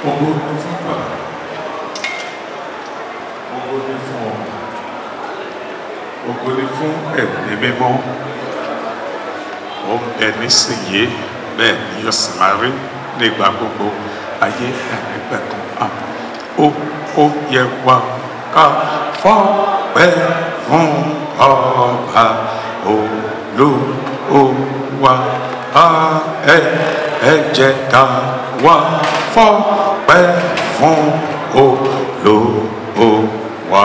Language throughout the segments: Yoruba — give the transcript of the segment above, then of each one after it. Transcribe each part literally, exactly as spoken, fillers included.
Ògo ni fún Bàbá, ògo ni fún Ọmọ, ògo ni fún Ẹ̀mí Mímọ́. Ó ń bẹ nísìnyí, bẹ́ẹ̀ ni yóò sì máa rí nígbà gbogbo ayé àìnípẹ̀kun. Àmín. Ó ó yẹ wá ká fọ́pẹ́ fún Ọba Olúwa. Ẹ ẹ jẹ́ ká wá fọ́pẹ́ fún Olúwa.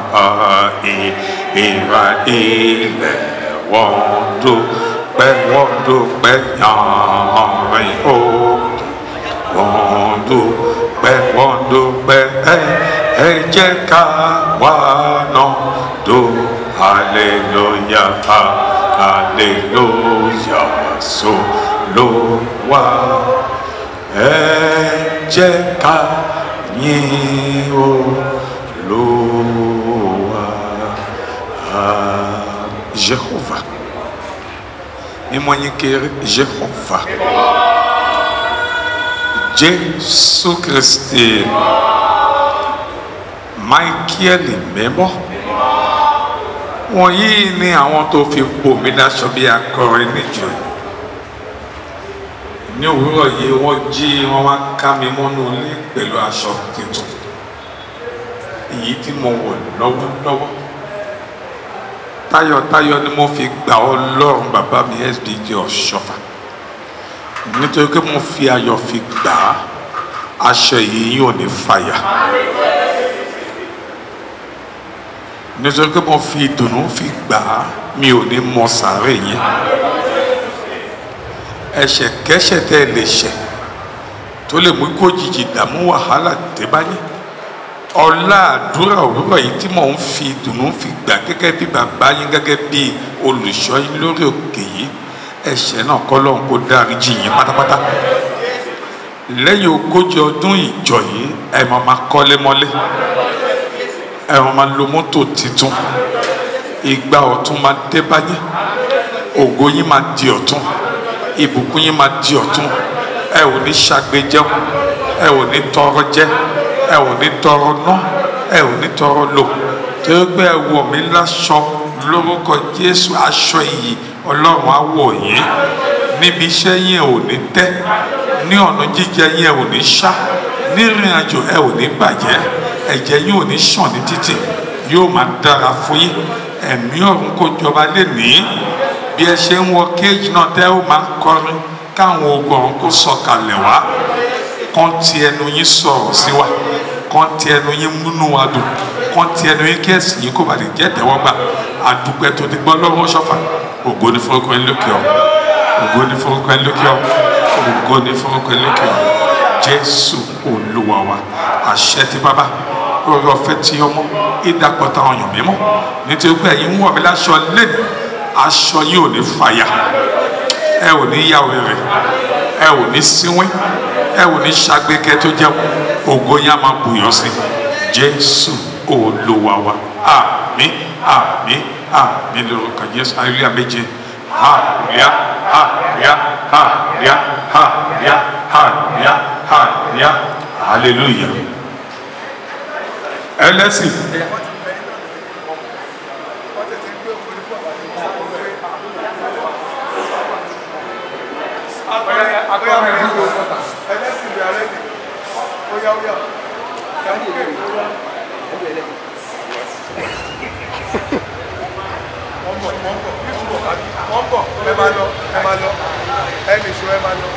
Ìrà ilẹ̀ wọ́n dúpẹ́ wọ́n dúpẹ́ yàrin o. Wọ́n dúpẹ́ wọ́n dúpẹ́ ẹ ẹ jẹ́ ká wá náà dó hallelujah hallelujah s'Olúwa. Ẹ jẹ́ ká yìn Olúwa. Jehovah. Mímọ́ yín kéré Jehovah. Jésù Kristi. Michael mímọ́. Wọ̀nyí ni àwọn tó fi bò mí láṣọ bí akọrin níjọ. Ní òwúrọ̀ yìí wọ́n jí wọ́n wá ká mi mọ́nú ilé pẹ̀lú aṣọ tuntun. Èyí tí mo wọ̀ lọ́wọ́lọ́wọ́. Tayọ̀tayọ̀ ni mo fi gbà Ọlọ́run bàbá mi S B J Ọ̀ṣọ́fà. Nítorí pé mo fi ayọ̀ fi gbà á, aṣọ yìí yóò ní fàyà. Nítorí pé mo fi ìdùnnú fi gbà á, mi ò ní mọ sàárè yẹn. Ẹ̀ṣẹ̀ kẹ́ṣẹ̀ tẹ́ ẹ lè ṣẹ̀ tó lè mú kó jìjì dààmú wàhálà dé bá yín. Ọlá àdúrà òwúrọ̀ yìí tí mò ń fi ìdùnnú fi gbà gẹ́gẹ́ bí bàbá yín gẹ́gẹ́ bí olùṣọ́ yín lórí òkè yìí, ẹ̀ṣẹ̀ náà k'Ọlọ́run kó dáríjì yín pátápátá. Lẹ́yìn ogójì ọdún ìjọ yìí, ẹ máa máa kọ́lé mọ́lé, ẹ máa máa lo mọ́tò tuntun, ìgbà ọ̀tun máa dé bá yín, ògo yín máa di ọ̀tun, ìbùkún yín máa di ọ̀tun, ẹ ò ní ṣàgbéjẹun, ẹ ò ní tọrọ jẹ, ẹ ò ní tọrọ ná, ẹ ò ní tọrọ lò. Torí pé ẹ wọ̀ mí láṣọ lórúkọ Jésù, aṣọ iyì Ọlọ́run á wọ̀ yín. Níbi iṣẹ́ yín ẹ ò ní tẹ́, ní ọ̀nà jíjẹ yín ẹ ò ní ṣá, ní ìrìn àjò ẹ ò ní bàjẹ́, ẹ̀jẹ̀ yín ò ní ṣàn ní títì, yóò máa dára fún yín. Ẹ̀mí ọ̀run kó jọba lénìí. Bí ẹ ṣe ń wọ kéèjì náà tẹ́ ó máa kọrin, káwọn ogun ọ̀run kó sọ̀kalẹ̀ wá. Kán ti ẹnu yín sọ̀rọ̀ sí wa, kán ti ẹnu yín múnú wa dùn, kán ti ẹnu yín kí ẹ̀sìn yín kó bá lè jẹ́ tẹ́wọ́gbà. Àdúpẹ́ tó ti gbọ́ lọ́wọ́ Ọ̀ṣọ́fà. Ògo ni forúkọ yín lókè ọ̀run, ògo ni forúkọ yín lókè ọ̀run, ògo ni forúkọ yín lókè ọ̀run. Jésù Olúwa wa. Àṣẹ ti Bàbá, oore ọ̀fẹ́ ti Ọmọ, ìdàpọ̀ táwọn èèyàn mímọ́. Nítorí pé ẹ̀yin ń wọ̀ mí láṣọ lẹ́nu, aṣọ yìí ò ní fàyà, ẹ ò ní yà wèrè, ẹ ò ní síwín, ẹ ò ní ṣàgbékẹ́ tó jẹun, ògo yín á máa bùyàn sí. Jésù Olúwa wa. Àmín àmín àmín lórúkọ Jésù. Hallelujah méje. Hallelujah hallelujah hallelujah hallelujah hallelujah hallelujah hallelujah. Ẹlẹ́sìn. Ẹ máa lọ, ẹ máa lọ, ẹ lè ṣó ẹ máa lọ.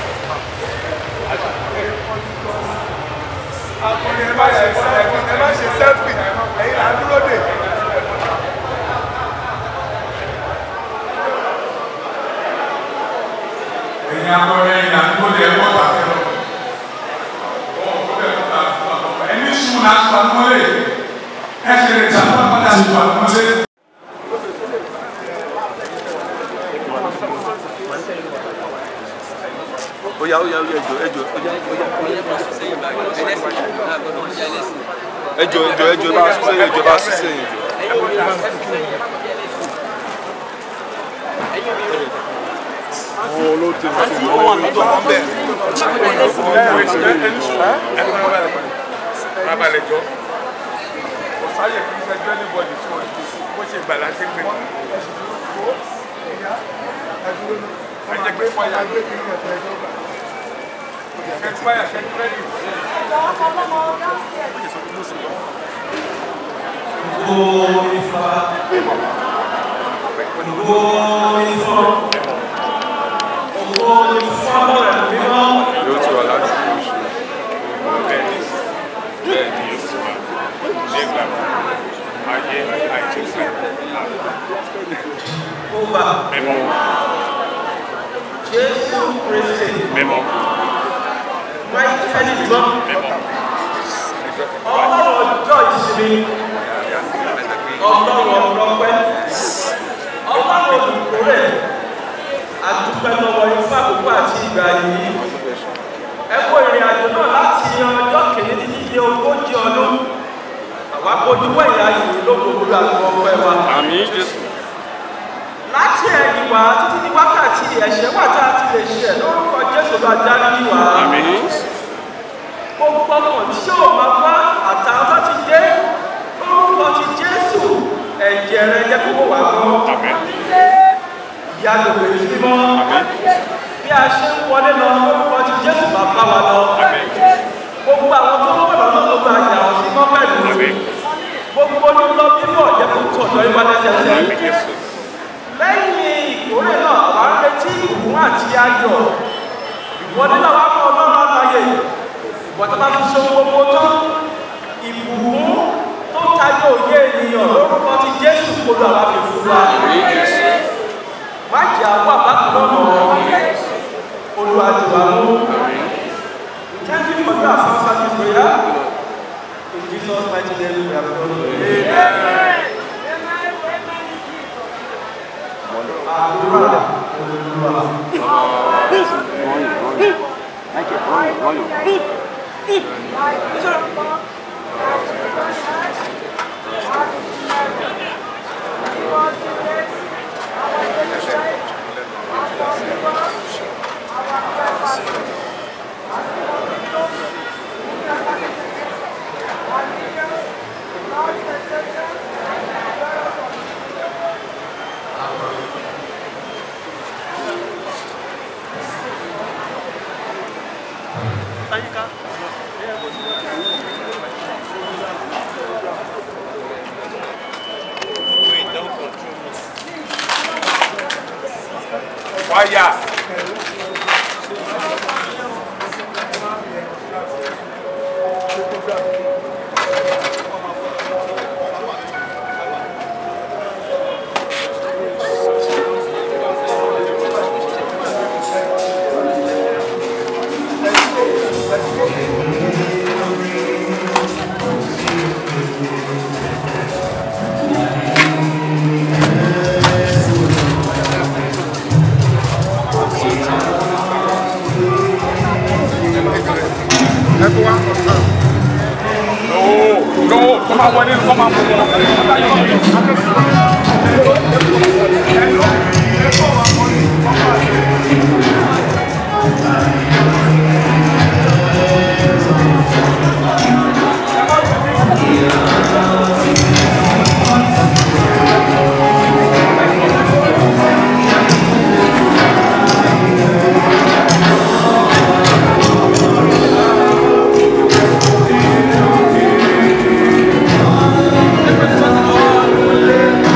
Akọni ẹ má ṣe sẹ́fì, ẹ má ṣe sẹ́fì, ẹ̀yin là ń dúró dè. Ẹ̀yin akọrin ẹ̀yin là ń dúró dè ẹ̀kọ́ pàtẹ́ lọ. Ẹni sùn náà sùn àmúlé, ẹ ṣe lè jà fún àpáta sùn àmúlé. Oya oya oya ẹjọ ẹjọ oya oya ẹjọ ẹjọ ẹjọ bá sún sẹ́yìn ẹjọ bá sún sẹ́yìn ẹjọ. Àwọn olóòtú ìfọwọ́ àwọn olóòtú ọ̀hún bẹ́ẹ̀. Rabalẹ̀ jọ. Kò sáyè kí n ṣe ẹgbẹ́ ní bọ́ọ̀lù tí wọ́n bó ṣe gbà láti gbé. Ajẹ́ pé fọyà gbé kí ní ẹ̀fẹ́ ẹjọ́ gbà. Kẹ́tí fọyà kẹ́tí rẹ́dì. Ògo Ifá. Ògo Ifá. Ògo Ifá rẹ̀ mímọ́. Yóò ti wà láti oṣù. Bẹ́ẹ̀ni, bẹ́ẹ̀ni yóò ti wà. Ṣé ìgbàgbọ́? Ayé àìjẹ́sẹ̀. Ọba. Mímọ́. Jésù Kristi. Mímọ́. Máìkẹ́lì mímọ́. Mímọ́. Ọlọ́run ọjọ́ ìsinmi. Ọlọ́run ọlọ́pẹ́. Ọlọ́run olùkórè. Àdúpẹ́ lọ́wọ́ Ifá àkókò àti ìgbà yìí. Ẹ kó ìrìn àjò náà láti ọjọ́ kìíní títí di ogójì ọdún. Àwa bójú wẹ̀yìn ayé lókòókòrò àti ọpẹ́ wa. Àmín Jésù. Láti ẹ̀yìn wá títí ní wákàtí ẹ̀ṣẹ̀ wà tá a ti lè ṣẹ̀ lórúkọ Jésù lọ dárí wá. Àmín. Gbogbo ọkàn tí yóò máa bá àtàwọn tó ti dé lórúkọ ti Jésù ẹ̀jẹ̀ rẹ̀ jẹ́ kó wà gbọ́. Àmín. Ìyá lòwe sí mọ́. Bí a ṣe ń wọlé lọ lórúkọ ti Jésù bàbá wa lọ. Àmín. Gbogbo àwọn tó ń wọ̀ lọ́nà ló máa yà ọ́ sí mọ́ pẹ̀lú. Àmín. Gbogbo ló lọ bíbọ̀ jẹ́ kó tọ̀dọ̀ ìwà lẹ́sẹ̀sẹ̀. Àmín Jésù. Lẹ́yìn ìkórè náà wà á retí ìbùkún àti ayọ̀. Ìwọ́dé náà wà á mọ ọlọ́run àlàyé. Ìwọ́dé bá fi ṣe gbogbo tán. Ìbùkún tó tayọ òye ènìyàn lórúkọ ti Jésù kó lọ àwọn àfihàn wa. Má jẹ́ àwọn àbákan lọ́nà olùwàjùwà mú. Thank you for your answer to prayer. In Jesus' mighty name we have prayed. Amen. Àdúrà Olúwa. Fire. Everyone, no, no, come on, come on, Thank you.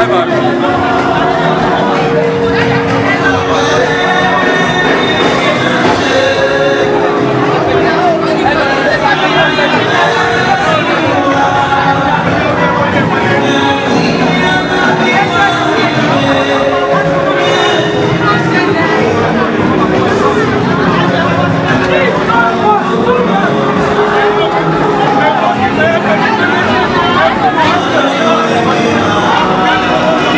Thank you.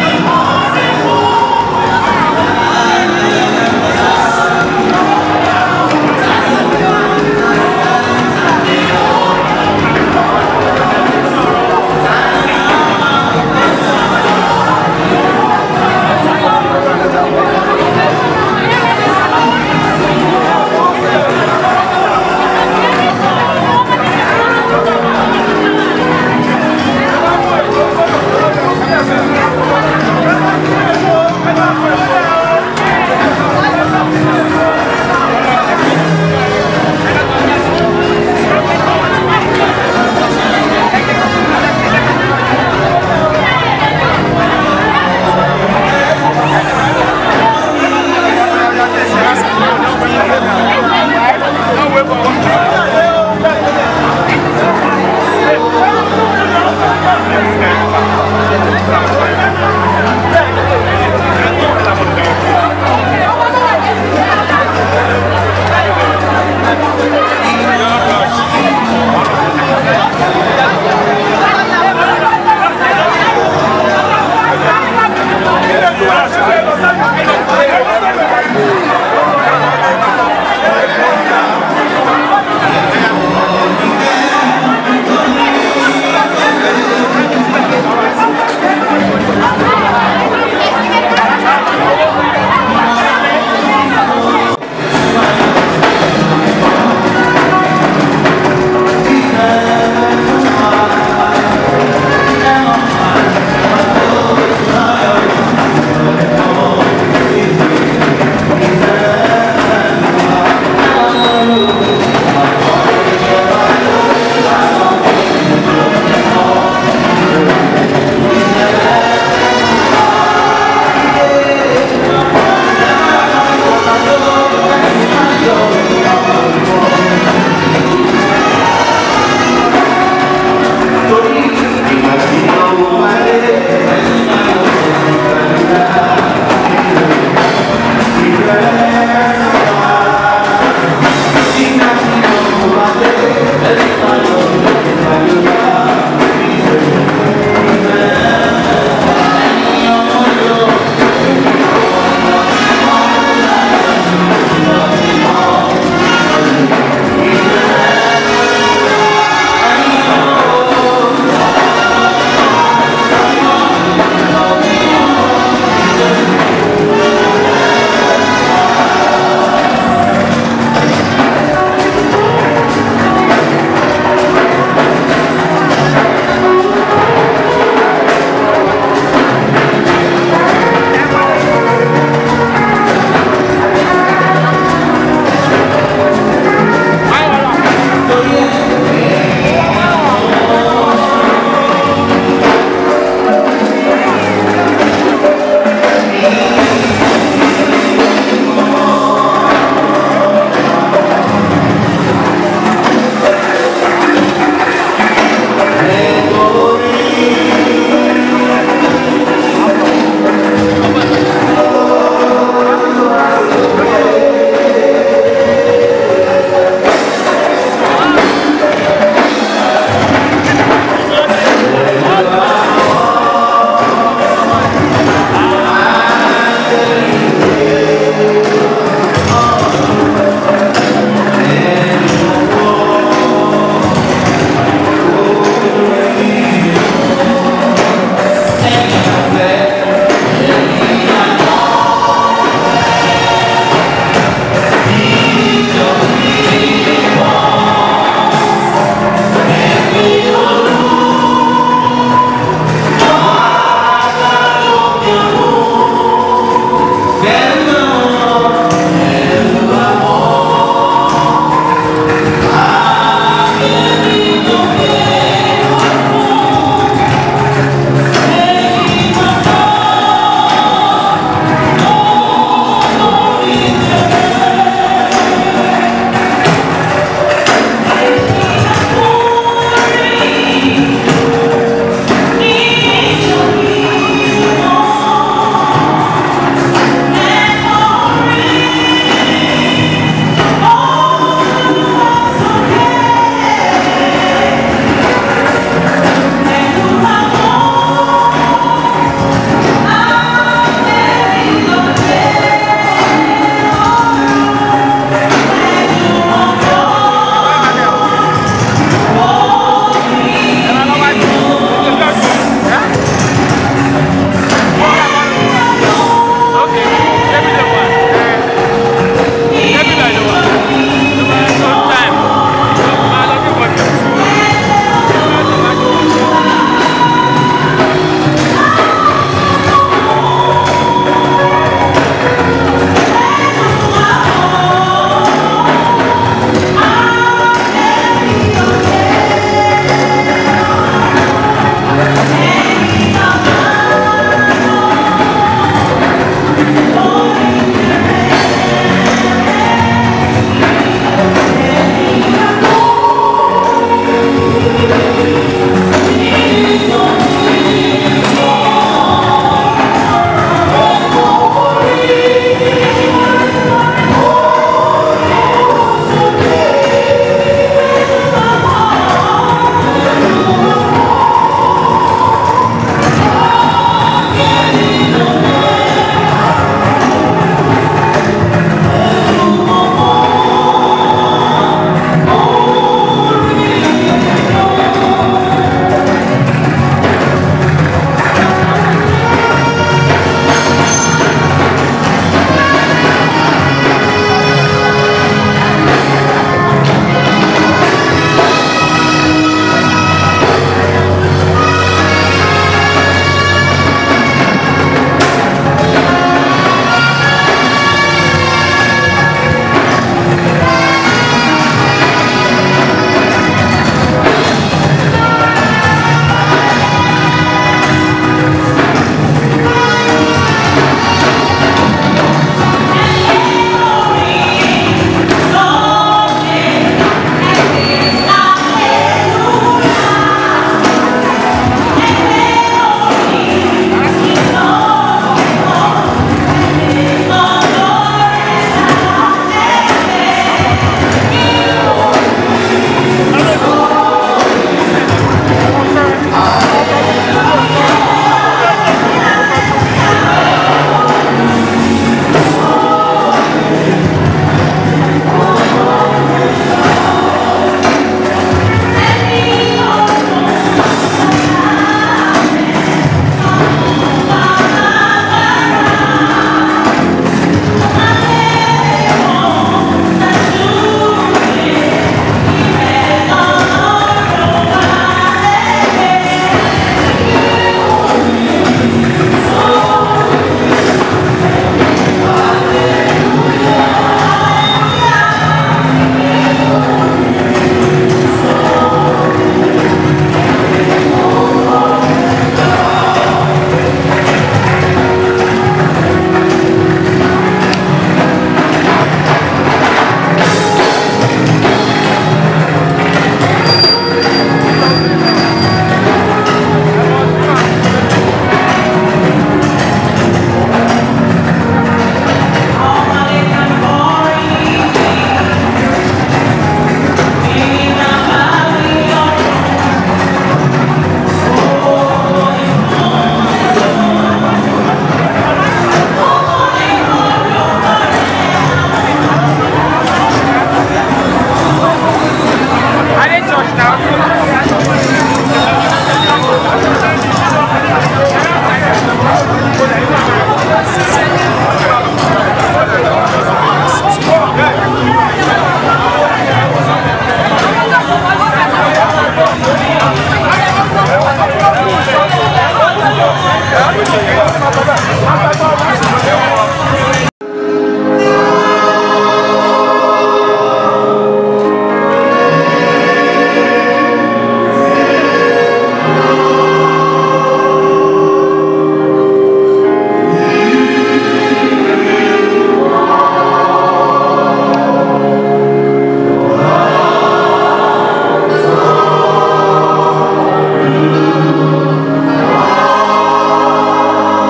Thank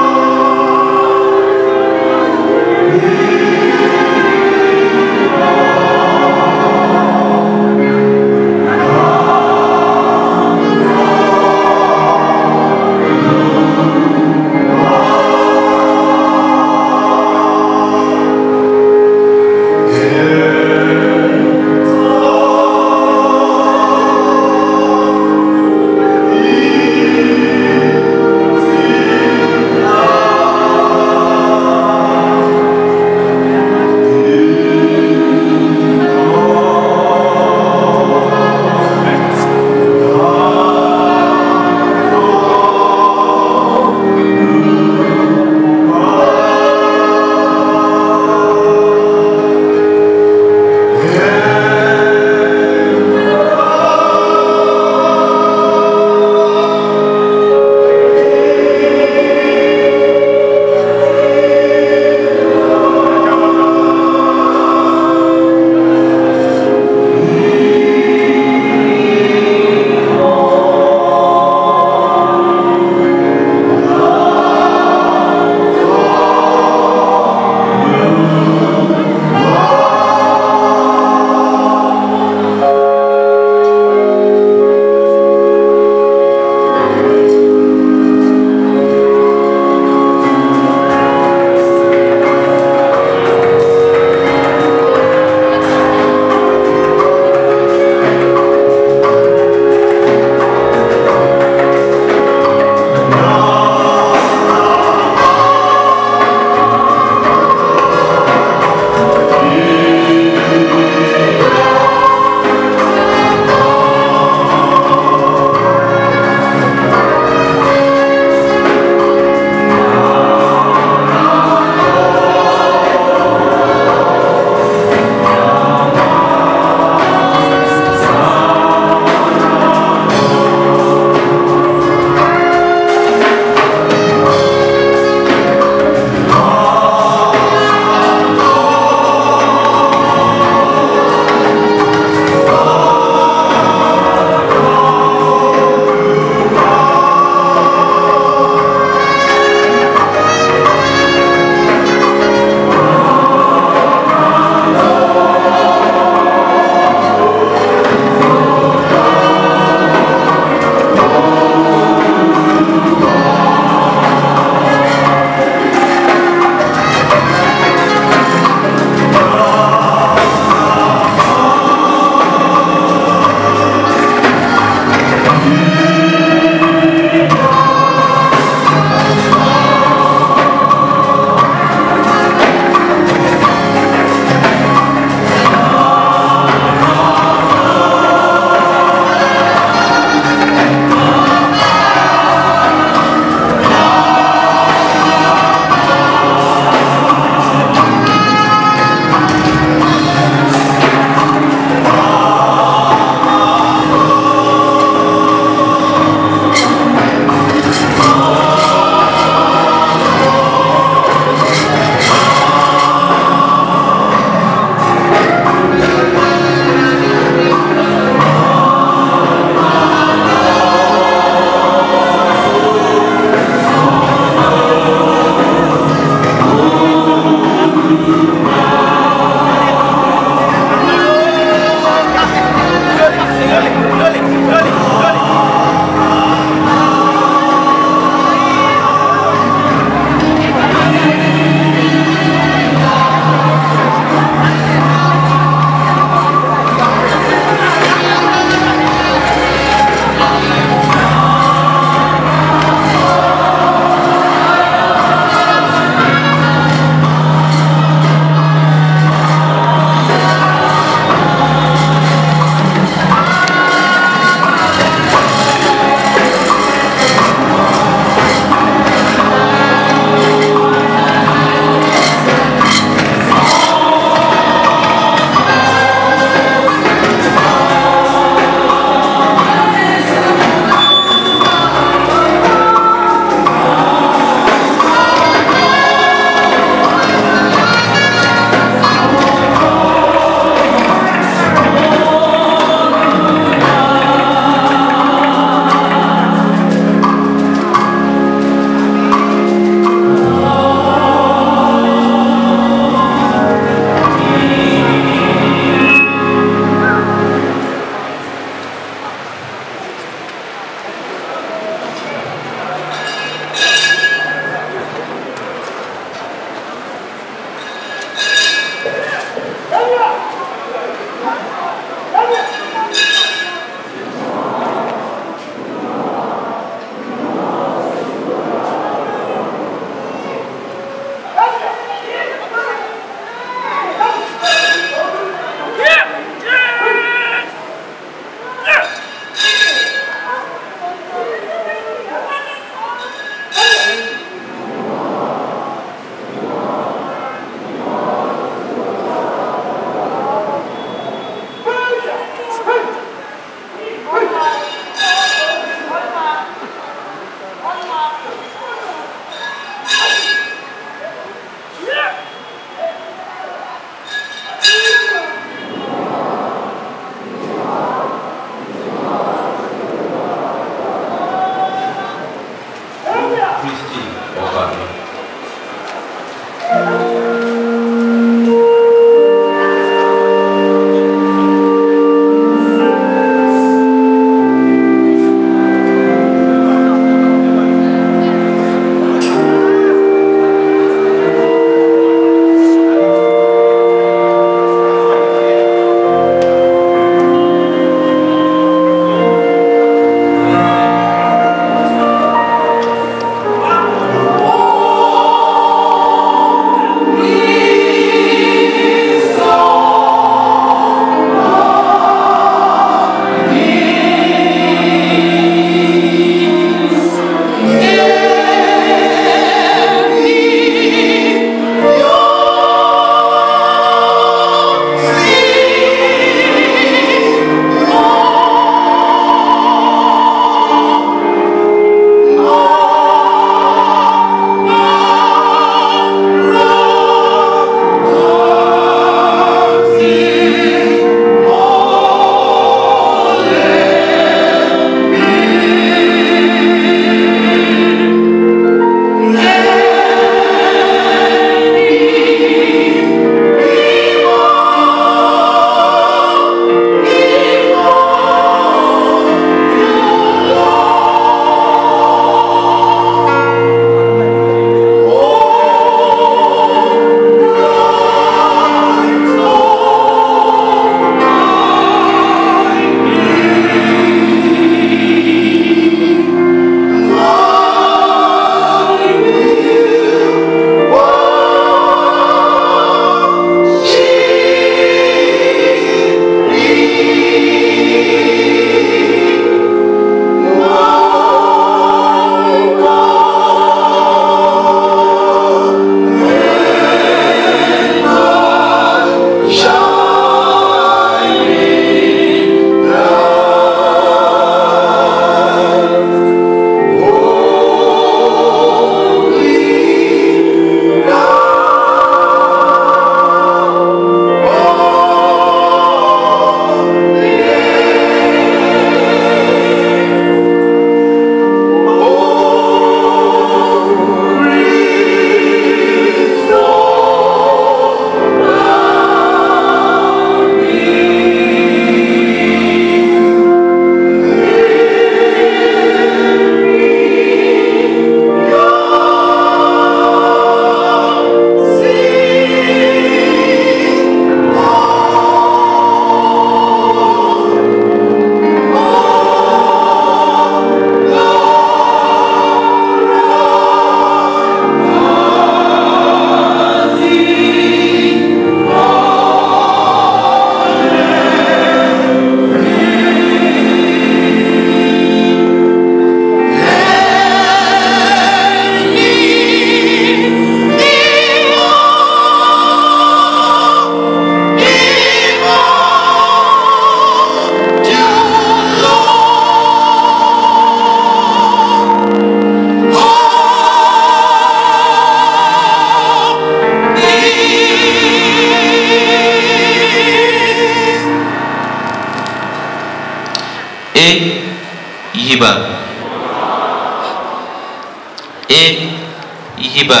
Yiba.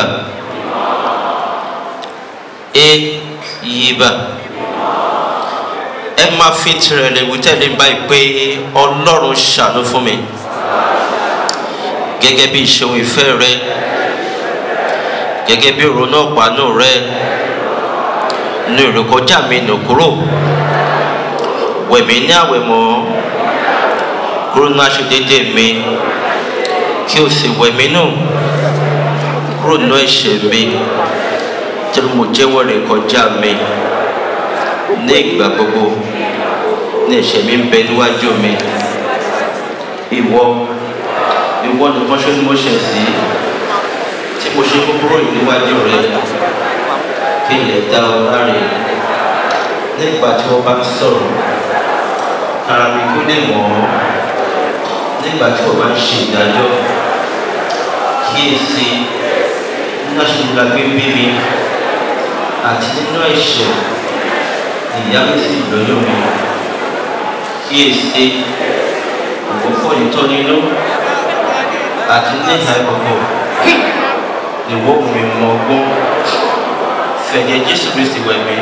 E Yiba. Ẹ máa fi tirẹ̀ lè wí tẹ́lẹ̀ báyìí pé Ọlọ́run ṣàánú fún mi gẹ́gẹ́ bí ìṣeun ìfẹ́ rẹ, gẹ́gẹ́ bí ìrònú ọ̀pánú rẹ, nu ìrékọjá mi nù kúrò, wẹ̀ mí ní àwẹ̀mọ́ kúrò ní aṣèdédé mi, kí o sì wẹ̀ mí nù kúrò ní ẹ̀ṣẹ̀ mi, tí mo jẹ́wọ́ ìrékọjá mi ní ìgbà gbogbo, ní ẹ̀ṣẹ̀ mi ń bẹ níwájú mi. Ìwọ ìwọ nìkan ṣe ni mo ṣẹ̀ sí, tí mo ṣe kúkúrò yìí níwájú rẹ, kí ilẹ̀ dá ọ láre nígbà tí wọ́n bá ń sọ̀rọ̀, ara mi kú lè mọ̀ ọ́ nígbà tí wọ́n bá ń ṣe ìdájọ́. Kíyèsí nínú àṣìlá gbígbé mi àti nínú ẹ̀ṣẹ̀ ìyá mi sì lóyún mi. Kíyèsí òfófó ìtọ́ nínú àti ní ìhà ìkọ̀kọ̀ ìwọ mi mọ ọgbọ́n. Fẹ̀jẹ̀ Jésù Kristi wẹ̀ mí,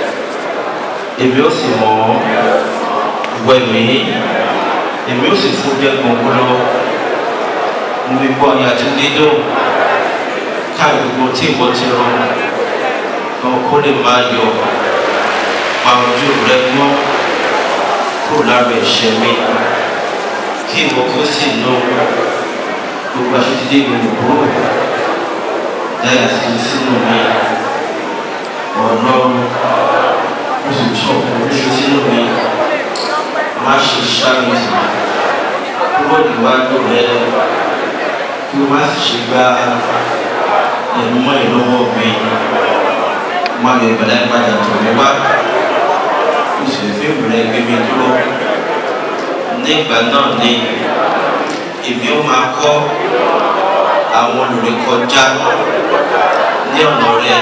èmi ó sì mọ̀ ọ́. Wẹ̀ mí, èmi ó sì fún jẹ́ gbọ̀ngbọ̀n lọ. Mo fi gbọ́ ọyàn àti dídùn ká gbogbo tí ìwọ ti rọ kan kó lè máa yọ, pa ojú rẹ mọ́ kúrò lára ẹ̀ṣẹ̀ mi, kí ìwọ kí ó sì nù gbogbo aṣèdídé mi nù kúrò. Dáyà sí sínú mi, Ọlọ́run ó sì tún ọkùnrin sínú mi. Má ṣe ṣáàmì kúrò níwájú rẹ, kí o má sì ṣe gba ẹ̀mọ́ ìlọ́wọ́ mi. Má lè bẹ̀rẹ̀ padà tó mi wá, kí o sì fi ìrẹ̀ gbé mi dúró. Nígbà náà ni èmi ó máa kọ́ àwọn olùrékọjá ní ọ̀nà rẹ.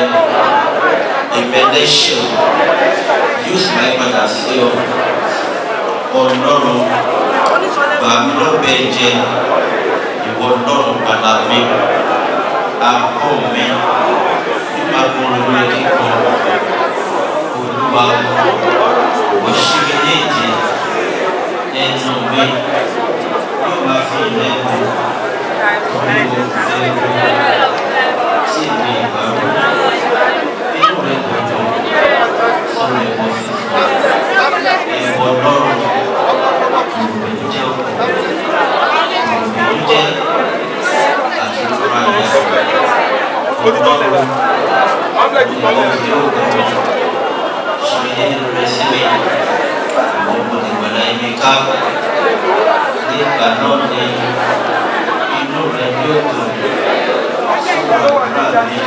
Èmi ẹlẹ́ṣẹ̀ yóò sì máa padà sí ọ. Ọlọ́run bá mi lọ́bẹ̀ jẹ, ìwọ Ọlọ́run padà mi, àbọ̀ mi nípa gbọ́nrún rẹ kíkan. Olúwa ò ṣí mi ní ìdí, ẹnu mi yóò máa fi ilẹ̀ kù. Olúwa fẹ́ kù tí mi ìgbà rẹ̀ inú rẹ̀ dùn sọ̀rọ̀ ẹ̀wọ̀n fífọ́. Ìwọ Ọlọ́run ìbẹ̀jẹ̀ ìbẹ̀jẹ̀ àti ìfúra rẹ̀. Ọlọ́run ìyàwó fi òògùn ṣe nínú rẹ̀ sí mi. Àwọn ọmọ ìgbàlá ẹ̀mí ká nígbà náà ni inú rẹ̀ yóò dùn sọ̀rọ̀ àdúrà mi.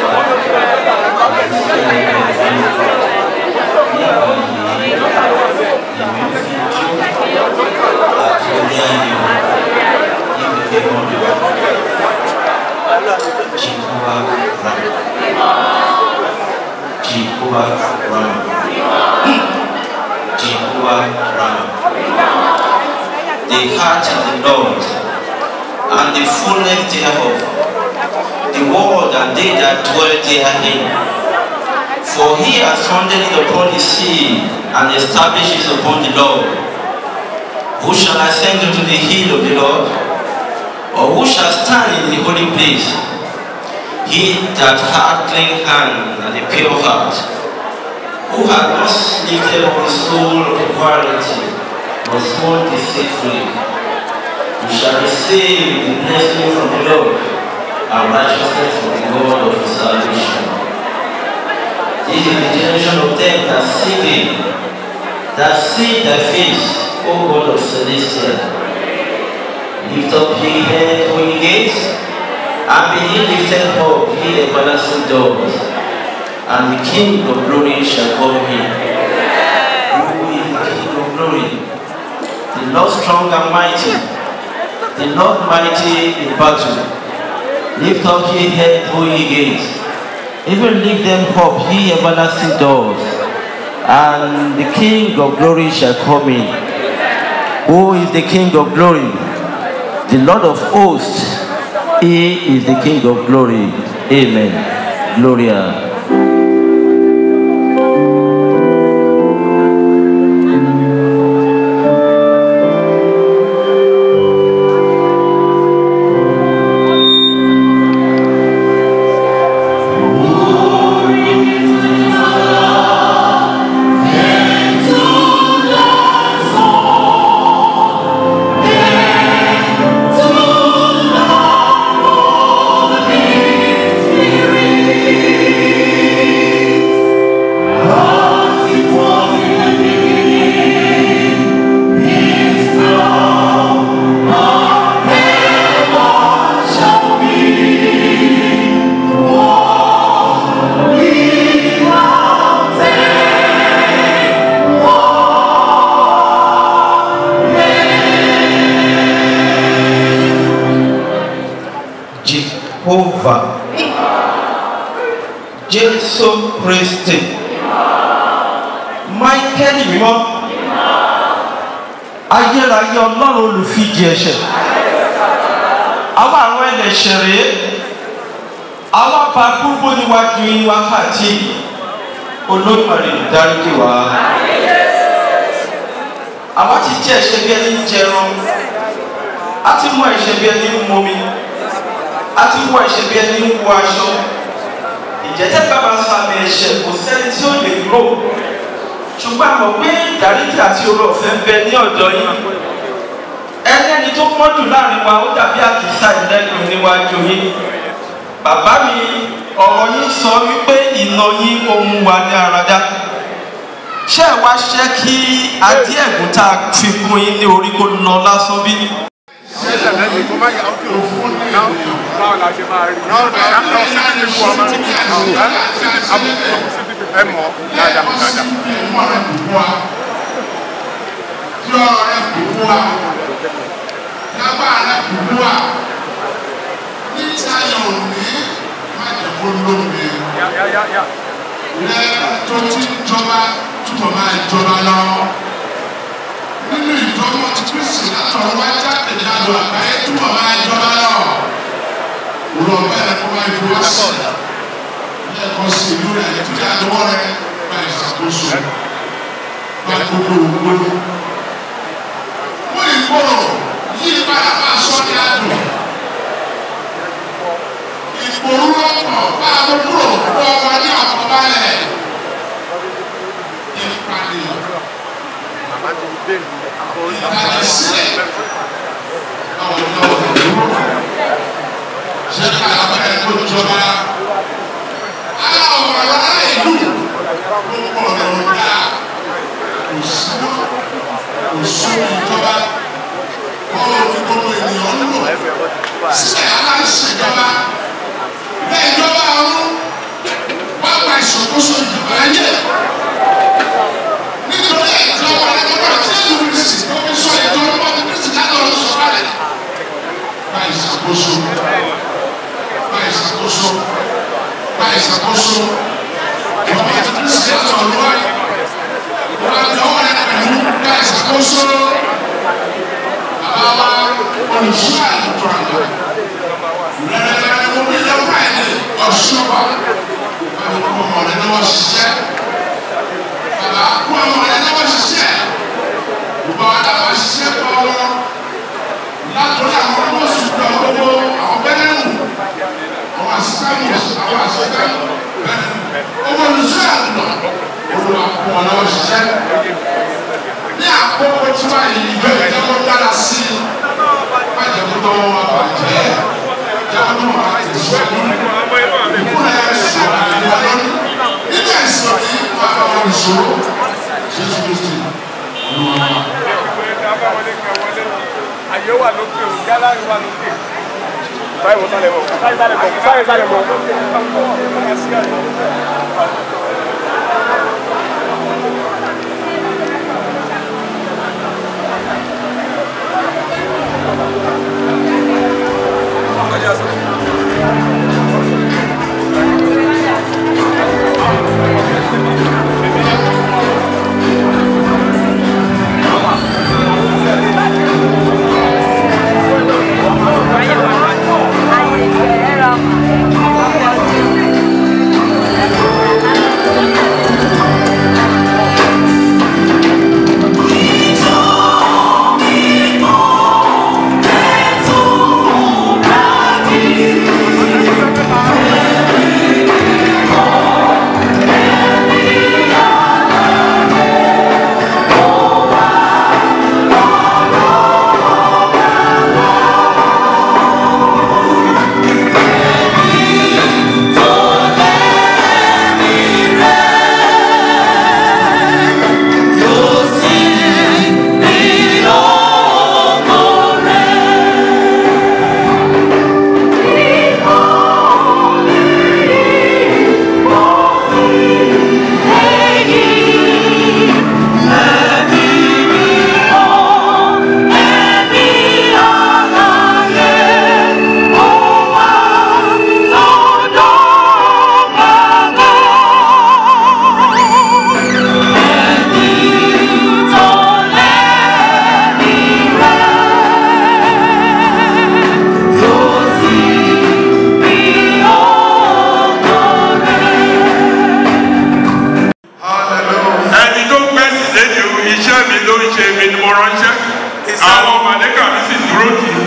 Jehovah Rama. Jehovah Rama. The heart of the Lord and the fullness thereof, the world and they that dwell therein. For he has founded it upon the sea and established it upon the Lord. Who shall ascend into the hill of the Lord? Or who shall stand in the holy place? He that hath clean hands and a pure heart, who hath not lifted up his soul of vanity, nor sworn deceitfully, who shall receive the blessing from the Lord and righteousness from the God of his salvation. This is the generation of them that seek thee, that seek thy face, O God of Celestia. Lift up ye head, O ye gates, and be ye lifted up, ye everlasting doors, and the King of glory shall come in. Who is the King of glory? The Lord strong and mighty, the Lord mighty in battle. Lift up ye head, O ye gates, even lift them up, ye everlasting doors, and the King of glory shall come in. Who is the King of glory? The Lord of hosts, he is the King of glory. Amen. Gloria. Jehovah, Jesu Christi, Michael mímọ́, ayérayé Ọlọ́run olùfíjì ẹ̀ṣẹ̀, àwọn àwọn ẹlẹ́ṣẹ̀ rèé, àwọn apá gbogbo níwájú yín wákàtí Olódùmarè dáríjì wá. Àwọn ti jẹ ẹ̀ṣẹ̀ bí ẹni jẹran, a ti mú ẹ̀ṣẹ̀ bí ẹni mọmi, a ti wọ ẹ̀ṣẹ̀ bí ẹni wọ aṣọ. Ìjẹ́jẹ́ bàbá sàmì ẹ̀ṣẹ̀ kò sẹ́ni tí ó lè kúrò. Ṣùgbọ́n àmọ̀ pé ìdáríjì àti oore ọ̀fẹ́ ń bẹ ní ọ̀dọ̀ yín. Ẹlẹ́ni tó pọ́njù láàrin wa ó dàbí àkísà ìlẹ́nu níwájú yín. Bàbá mi, ọ̀rọ̀ yín sọ wípé ìnà yín ó mú wa ní àràdá. Ṣé ẹ wá ṣẹ́ kí adé ẹ̀gún tá a fi gún yín ní orí kó lọ lásán bí? Báwo la ṣe máa rí? Náà sáà ní fún ọmọ ẹ mọ̀ dáadáa dáadáa. Tí ọ̀rọ̀ rẹ̀ kò wú wa, lágbá rẹ̀ kò wú wa, ní táyà òní má jẹ́ kó lómi. Lẹ́ tó ti jọba túbọ̀ máa jọba lọ. Nínú ìjọba ti Kristi látọ̀rọ̀ wá jáde jáde àgbáyé túbọ̀ máa jọba lọ. Olùwà bẹ́ẹ̀ kó máa fi wá sí lẹ́ẹ̀kan sí ìlú rẹ̀ tó jẹ́ àdúgbò rẹ̀ gba ìṣàkóso gba gbogbo òwúrò. Mú ìkorò yí padà máa sọ ní àdùn. Ìkorò lọ́pọ̀ bá a mú kúrò kó ọmọ ní àkọ́bálẹ̀. Ìpàdé ìpàdé sílẹ̀ àwọn ọ̀dọ́ òwúrò. Ṣé ká abẹ́rẹ́ tó jọba? Àwọn ará ìlú gbogbo ọ̀rọ̀ ọ̀dà kò sí kò sún ìjọba kọ́ orí gbogbo ènìyàn ń lò. Sílẹ̀ aláìṣèjọba ilé ìjọba ọ̀run wá gba ìṣàkóso ìjọba ayé. Nítorí ìjọba ẹgbẹ́ tí ìlú Kristi tó fi sọ ìjọba ọmọdé Kristi láti ọ̀run sọ balẹ̀. Gba ìṣàkóso. Gba ìṣàkóso. Gba ìṣàkóso. Ìjọba ti Kristi láti ọ̀run wáyé. Ìjọba ti ọwọ́ rẹ̀ pẹ̀lú gba ìṣàkóso. Bàbá wa olùsúná àtúntò àgbà. Rẹ̀rẹ̀rẹ̀ mo ní lọ́wọ́ àìní ọ̀ṣun wa. Bàbá kú ọmọ rẹ̀ lọ́wọ́ ṣiṣẹ́. Bàbá kú ọmọ rẹ̀ lọ́wọ́ ṣiṣẹ́. Bàbá wa dábàá ṣiṣẹ́ pọ̀ wọn. Látọ̀rí àwọn ọmọ sùgbà gbogbo àwọn bẹ́lẹ́mù. Àwọn àṣìkámù àwọn àṣìkámù bẹ́lẹ́mù. Owó olùsúná àtúntò. Olùwà kú ọmọ lọ́wọ́ ṣiṣẹ́. Ní àkókò tí wàá yìí ìgbẹ́ ìjọba dára sí i. Má jẹ́ kó tọ́ wọn wá bàjẹ́. Jẹ́wọ́n tó wọn bá tẹ̀síwájú. Ìkúrẹ́ ẹ̀sìn ìwà lónìí. Nínú ẹ̀sìn yìí wàá bá wọn ìṣòro. Jésù Kristi ló wà wá. Àyè wà lókè o, yálà wà lókè. Báyìí wọ́n sálẹ̀ bọ̀. Sáré sálẹ̀ bọ̀. Sáré sálẹ̀ bọ̀. Vaya, vaya. Ahí, era.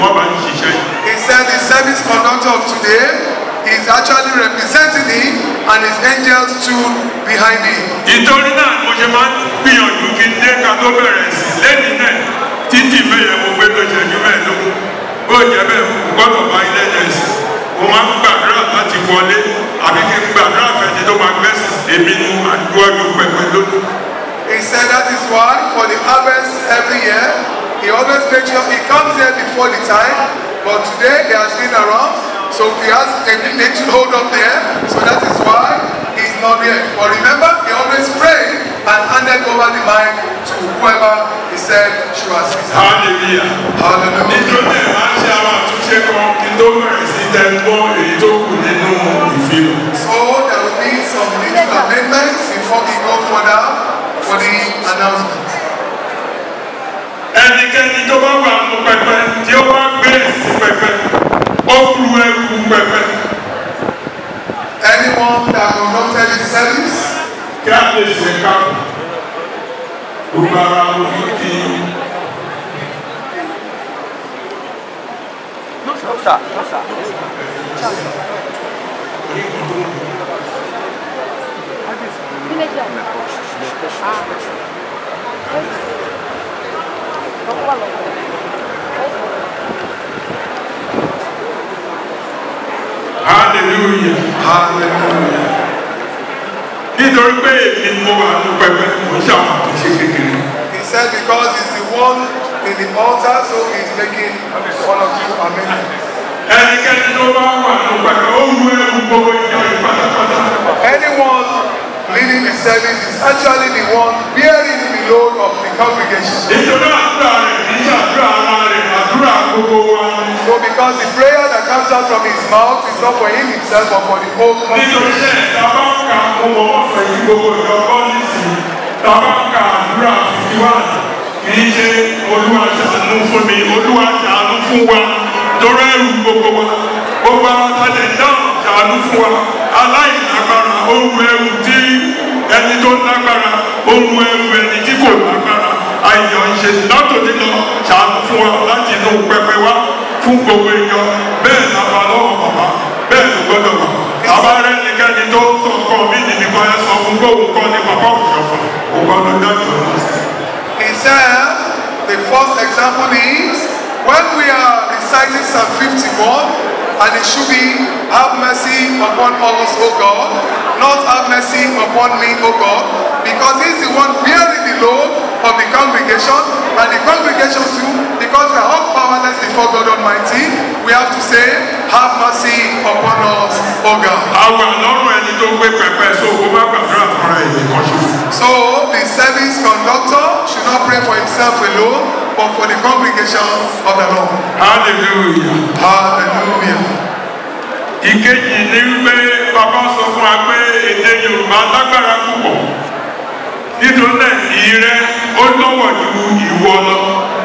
wọ́n bá ń ṣiṣẹ́. He said the service conductor of today is actually representing him and his angels stood behind him. Ìtorí náà mo ṣe máa ń gbìyànjú kí n dé ká tó bẹ̀rẹ̀ sí lẹ́yìn náà títí mẹ́yẹ̀ mo gbé tó ṣẹ́jú mẹ́ẹ̀ẹ́dógún. Ó jẹ́ bẹ́ẹ̀ gbọ́dọ̀ bá ilé jẹ́ sí. Mo máa ń gbàdúrà láti wọlé àbí kí n gbàdúrà fẹ́ni tó máa gbẹ́sì èmi ní àdúrà pẹ̀pẹ̀ lónìí. He said that is why for the harvest every year, he always makes sure he comes here before the time, but today he has been around, so he has a need to hold up there, so that is why he's not here. But remember, he always prayed and handed over the mic to whoever he said should assist him. Hallelujah. Hallelujah. Nítorí ẹ̀ máa ń ṣe àwọn àtúnṣe kan kí n tó bẹ̀rẹ̀ sí tẹ́gbọ́ èyí tó kù nínú ìfihàn. So there will be some little amendments before we go further for the announcement. Ẹnikẹ́ni tó bá wà nù pẹpẹ tí ó bá gbé sí pẹpẹ ó kú ẹrù pẹpẹ. Anyone that conducted the service, Kí á lè ṣe ká gbogbo ara ojú di. No, sir. No, sir. Hallelujah. hallelujah. Nítorí pé èmi mo wà nù pẹpẹ mo ṣe àwọn àtúnṣe kékeré. He said because he's the one in the altar, so he's making one or two amendments. Ẹnikẹ́ni tó bá wà nù pẹpẹ ó wú ẹrù gbogbo ìjọ ìpátápátá. Anyone leading the service is actually the one bearing the load of the congregation. Nítorí àdúrà rẹ̀ kì í ṣàdúrà ara rẹ̀ àdúrà gbogbo wa. So because the prayer that comes out from his mouth is not for him himself but for the whole Nítorí congregation. sẹ́yìn tá a bá ń ka ọmọ ọ̀fẹ́ yìí gbogbo ìjọ pọ́lísì tá a bá ń ka àdúrà fìdí wà kì í ṣe olúwa ṣàánú fún mi olúwa ṣàánú fún wa torí ẹrù gbogbo wa gbogbo àwọn tàlẹ̀ dáhùn ṣàánú fún wa aláìlágbára ohun ẹrù tí ẹni tó lágbára ohun ẹrù ẹni tí kò lágbára àìyàn ṣe látòdì lọ ṣàánú fún wa láti inú pẹpẹ wa fún gbogbo ìjọ bẹ́ẹ̀ lábá lọ́wọ́ bàbá bẹ́ẹ̀ ló gbọ́dọ̀ wà. Àbárẹ́ nìkẹ́ni tó sọ kọ́ mí nìyí kan ẹ sọ fún gbóhùn kọ́ ní bàbá òjọ̀fà ó gbọ́dọ̀ dájú ọ̀nà sí. He said the first example is when we are reciting Psalm fifty-one and it should be have mercy upon us, O God, not have mercy upon me, O God, because he is the one bearing the load of the congregation and the congregation too, because we are all powerless before God Almighty, we have to say, have mercy upon us, O God. Àwọn àlọ́run ẹni tó gbé pẹpẹ so kó má gbàdúrà fúnra ẹ̀ nìkan ṣoṣo. So the service conductor should not pray for himself alone, but for the congregation of the Lord. Hallelujah. Hallelujah. Ìkejì ni wípé bàbá sọ fún wa pé èdè Yorùbá lágbára púpọ̀. Nítorí náà ìrẹ́ ó lọ́wọ́ ju ìwọ lọ.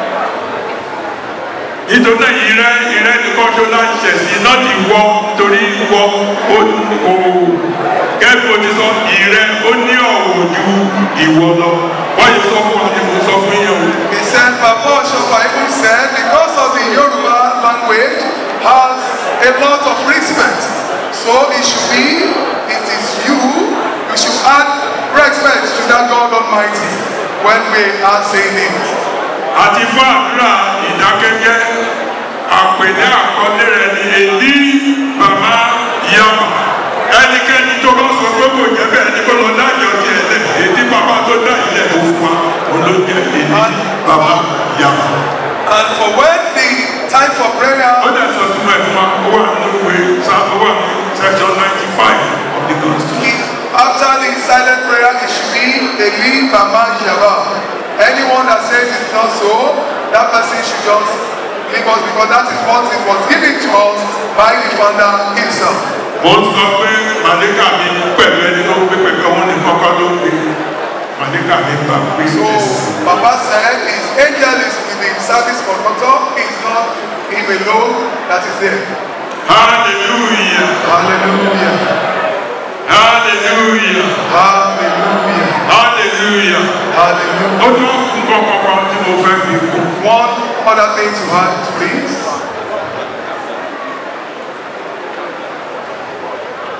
Nítorí náà ìrẹ́ ìrẹ́ nìkan tó láti ṣẹ̀sí láti wọ torí wọ ó kẹ́kọ̀ọ́ ti sọ ìrẹ́ ó ní ọ̀wọ̀ ju ìwọ lọ. Wọ́n yìí sọ fún wa ní mo sọ fún yẹn o. He said, Papa Oshofa even said, because of the Yoruba language has a lot of respect. So it should be, it is you, you should add respect to that God Almighty when we are saying it. Àti fún àdúrà ìdákẹ́jẹ́ àpèlé àkọlé rẹ̀ ní èdè bàbá yàmà. Ẹnikẹ́ni tó bá sọ pé kò jẹ́ bẹ́ẹ̀ ni kó lọ dájọ́ ti ẹ̀lẹ́ èdè bàbá tó dá ilẹ̀ tó fún wa olóògbé èdè bàbá yàmà. And for when the time for prayer, Ó dẹ̀ sọ fún ẹ̀ fún wa ó wà nínú ìwé sáfọwọ́ section ninety five of the constitution. after the silent prayer, it should be Eli Baba Yaba. Anyone that says it's not so, that person should just leave us because that is what it was given to us by the founder himself. Mo sọ pé màlíkà mi pẹ̀lú ẹni tó gbé pẹ̀lú ọmọ ní kọ́kọ́ ló gbé màlíkà mi gbà pé. So Baba said his angel is with the service conductor, it's not him alone that is there. Hallelujah. Hallelujah. Hallelujah. Hallelujah. Hallelujah. Hallelujah. Ó tún nǹkan kankan tí mo fẹ́ fi kú. One other thing to add to it.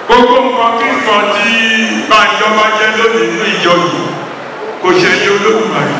gbogbo nǹkan kí nǹkan tí Bánjọ bá jẹ́ lónìí ní ìjọ yìí kò ṣe ní Olódùmarè.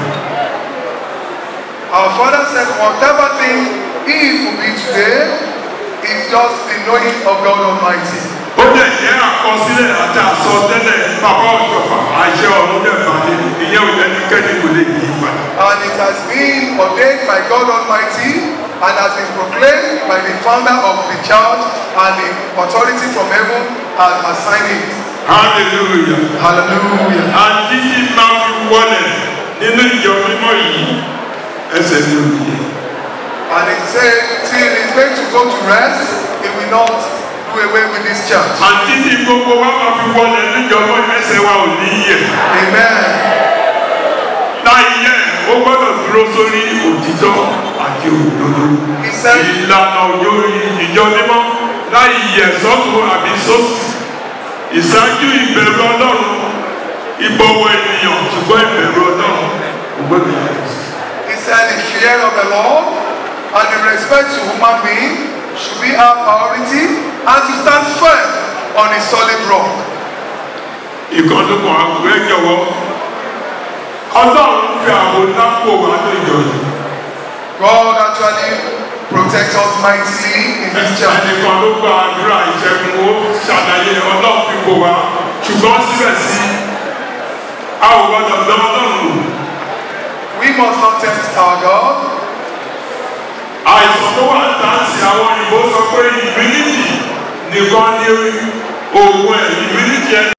Our Father said, whatever thing he will be today is just the knowing of God Almighty. Ó dẹ̀ jẹ́ àkọsílẹ̀ àti àsọtẹ́lẹ̀ bàbá ọ̀jọ̀fà àṣẹ ọ̀run dẹ̀ bàdé ìyẹn ò lẹ́nikẹ́ni kò lè yí padà. And it has been ordained by God Almighty and has been proclaimed by the founder of the church, and the authority from heaven has assigned it. Hallelujah. Hallelujah. Àti tí máa fi wọlé nínú ìjọ mímọ́ yìí ẹsẹ̀ ní òye. And it said, till he is going to go to rest, he will not do away with this church. Àti tí gbogbo wa máa fi wọlé níjọba ẹsẹ̀ wa ò ní yẹ̀. Amen. Láì yẹ, ó gbọ́dọ̀ dúró sórí òtítọ́ àti òdodo. Ìlànà òjò ìjọ mímọ́ láì yẹ sọ́tún àbí sósì. Ìṣáájú ìbẹ̀rù Ọlọ́run, ìbọ̀wọ̀ ènìyàn, ṣùgbọ́n ìbẹ̀rù Ọlọ́run kò gbọ́dọ̀ yẹ. He said the fear of the Lord and the respect to human being should be our priority, and to stand firm on a solid rock. Ìkànnìkan àgbẹ̀ jọ̀wọ́. Ọlọ́run fi àwọn lápò wá lójọ yìí. God actually protects us mightily in this church. Ẹnìkan ló gba àdúrà ìṣẹ́gun ó ṣàlàyé Ọlọ́run fi kò wá, ṣùgbọ́n síbẹ̀ sí a ò gbọ́dọ̀ dán Ọlọ́run wò. We must not tempt our God. Àìsàn tó wà dáǹsì àwọn òyìnbó sọ pé ìmínítì nìkan ní oògùn ẹ̀ ìmínítì ẹ̀.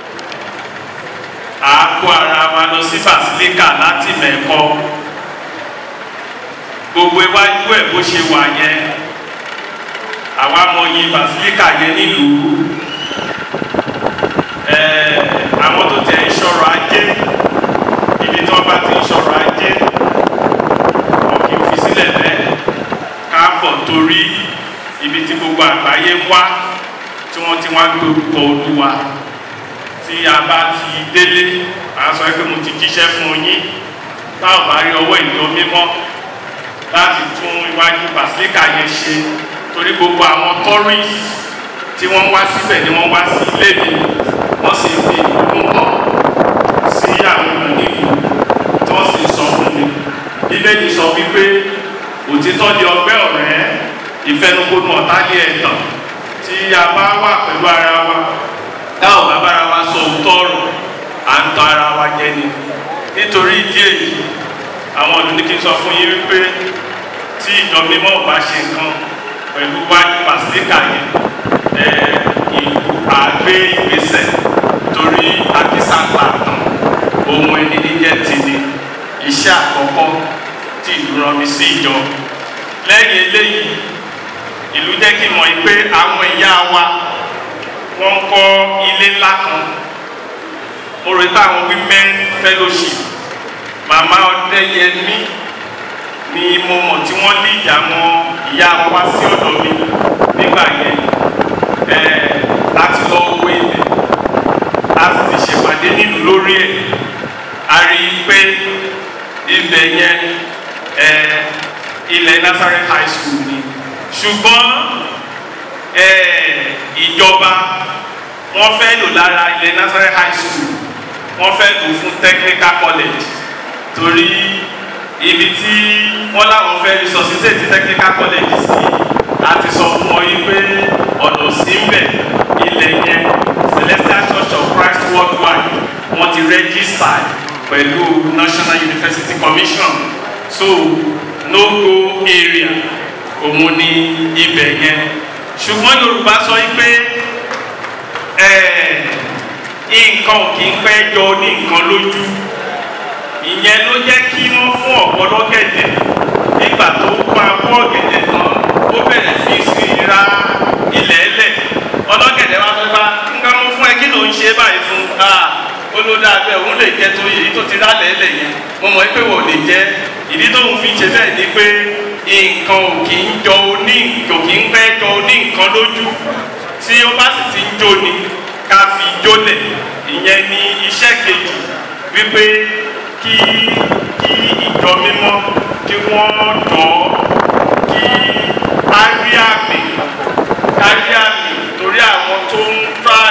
A kó ara wa lọ sí Basilica láti mẹ́kọ́. Gbogbo iwájú ẹ̀ bó ṣe wà yẹn. Àwa mọyì Basilica yẹn nílùú. Àwọn tó tẹ̀ ń ṣọ̀rọ̀ ajé. Ibi tí wọ́n bá ti ń ṣọ̀rọ̀ ajé. Wọ́n kì í fi sílẹ̀ bẹ́ẹ̀. Káàbọ̀ torí ibi tí gbogbo àgbáyé wá tí wọ́n ti wá gbé orúkọ Olúwa. Tí a bá ti délé, a sọ pé mo ti jíṣẹ́ fún yín. Táwọn bá rí ọwọ́ ìjọ mímọ́ láti tún iwájú Basilica yẹn ṣe. Torí gbogbo àwọn tourists tí wọ́n wá síbẹ̀ ni wọ́n wá sí ilé mi. Wọ́n sì fi ìlú hàn sí àwọn ènìyàn nílùú tí wọ́n sì sọ fún mi. Ilé mi sọ wípé òtítọ́ di ọgbẹ́ ọ̀rẹ́, ìfẹnukonu ọ̀tá ní ẹ̀tàn. Tí a bá wà pẹ̀lú ara wa, táwọn bàbá ara wa sọ òótọ́ ọ̀rọ̀, à ń tọ́ ara wa jẹ ni. Nítorí ìdí èyí, àwọn ọdún ní kí n sọ fún yín wípé tí ìjọ mímọ́ ò bá ṣe nǹkan pẹ̀lú wájú Basilica yẹn, ìlú àgbé ìgbésẹ̀ torí àkísàpá àtàn ohun ẹni níjẹ́ ti ni iṣẹ́ àkọ́kọ́ tí ìlú rán mi sí ìjọ. Lẹ́yìn eléyìí, ìlú jẹ́ kí n mọ̀ pé àwọn ìyá wa wọ́n kọ́ ilé ńlá kan. Mo rò pé àwọn women fellowship màmá Ọdẹ́yẹmí ni mo mọ̀ tí wọ́n lé ìjà mọ́ ìyá wa wá sí ọ̀dọ̀ mi nígbà yẹn láti lọ owó ilẹ̀ láti ti ṣèpàdé nílùú lórí ẹ̀. A rí i pé ibẹ̀ yẹn ilẹ̀ Nazareth High School ni, ṣùgbọ́n ìjọba wọ́n fẹ́ lò lára ilẹ̀ Nazareth High School, wọ́n fẹ́ lò fún Technical College torí ibi tí wọ́n láwọn fẹ́ resuscitate Technical College sí láti sọ fún ọ yìí pé ọ̀nà sí ń bẹ̀ ilẹ̀ yẹn Celestial Church of Christ Worldwide wọ́n ti register pẹ̀lú National University Commission, so no go area òun ni ibẹ̀ yẹn. Ṣùgbọ́n Yorùbá sọ yìí pé nǹkan ò kì í pẹ́ jọ ní nǹkan lójú. Ìyẹn ló jẹ́ kí wọ́n fún ọ̀pọ̀ lọ́gẹ̀dẹ̀ nígbà tó pa abọ́ ọ̀gẹ̀dẹ̀ tán ó bẹ̀rẹ̀ fi sí ra ilẹ̀ ẹlẹ̀. Ọlọ́gẹ̀dẹ̀ wa fẹ́ bá nǹkan mú fún ẹ kí ló ń ṣe báyìí fún olódà abẹ́ òun lè jẹ́ tó èyí tó ti rálẹ̀ ẹlẹ̀ yẹn. Mo mọ̀ pé wọ́n lè jẹ́ ìdí tóun fi ṣe bẹ́ẹ̀ ni pé nǹkan ò kì í jọ oní kò kì í pẹ́ jọ oní nǹkan lójú. Tí ó bá sì ti ń jó ni ká fi jólẹ̀. Ìyẹn ni iṣẹ́ kejì wípé kí kí ìjọ mímọ́ kí wọ́n jọ kí á rí àmì ká rí àmì torí àwọn tó ń tra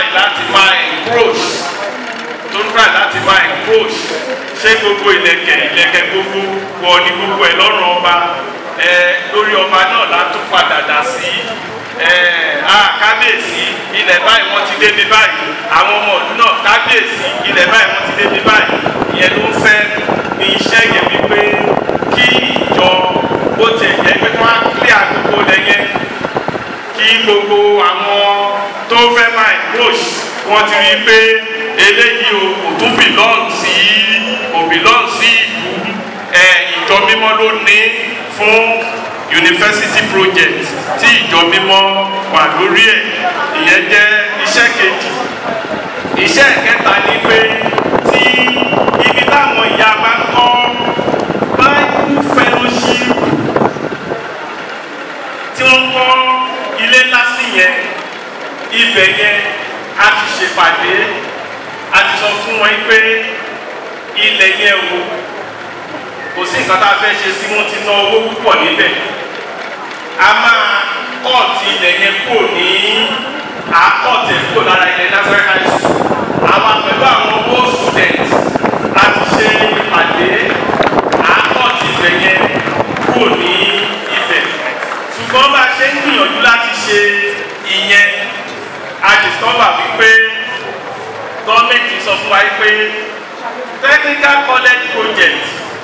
gbogbo ìlẹ̀kẹ̀ ìlẹ̀kẹ̀ gbogbo wọ ní gbogbo ẹ̀ lọ́rùn ọba ẹ lórí ọba náà látún padà dà sí ẹ a kábíyèsí ilẹ̀ báyìí wọ́n ti débi báyìí àwọn ọmọ ọdún náà kábíyèsí ilẹ̀ báyìí wọ́n ti débi báyìí ìyẹn ló ń fẹ́ ní iṣẹ́ yẹn wípé kí ìjọ bó tiẹ̀ jẹ́ pé wọ́n á kílẹ̀ àdúgbò lẹ́yìn kí gbogbo àwọn tó fẹ́ máa approach wọ́n ti rí i pé eléyìí o kò tún belong sí kò belong sí ìlú ẹ ìjọ mímọ́ ló ní fún university project tí ìjọ mímọ́ wà lórí ẹ̀ ìyẹn jẹ́ iṣẹ́ kejì iṣẹ́ kẹta ni pé tí ibi táwọn ìyá bá ń kọ́ Bible fellowship tí wọ́n kọ́ ilé ńlá sí yẹn ibẹ̀ yẹn a ti ṣèpàdé a ti sọ fún wọn pé ilẹ̀ yẹn o kò sí nǹkan tá a fẹ́ ṣe sí wọn ti ná owó púpọ̀ níbẹ̀ a máa kọ́ọ̀tì ilẹ̀ yẹn kúrò ní àkọ́ọ̀tì ẹ̀ kúrò lára ilẹ̀ Nazareth high school àwa pẹ̀lú àwọn owó student a ti ṣe ìpàdé àkọ́ọ̀tì ilẹ̀ yẹn kúrò ní ibẹ̀ ṣùgbọ́n bá a ṣe ń gbìyànjú láti ṣe ìyẹn a discover wípé gọ́ọ̀mẹ̀ntì sọ fún wa pé technical college project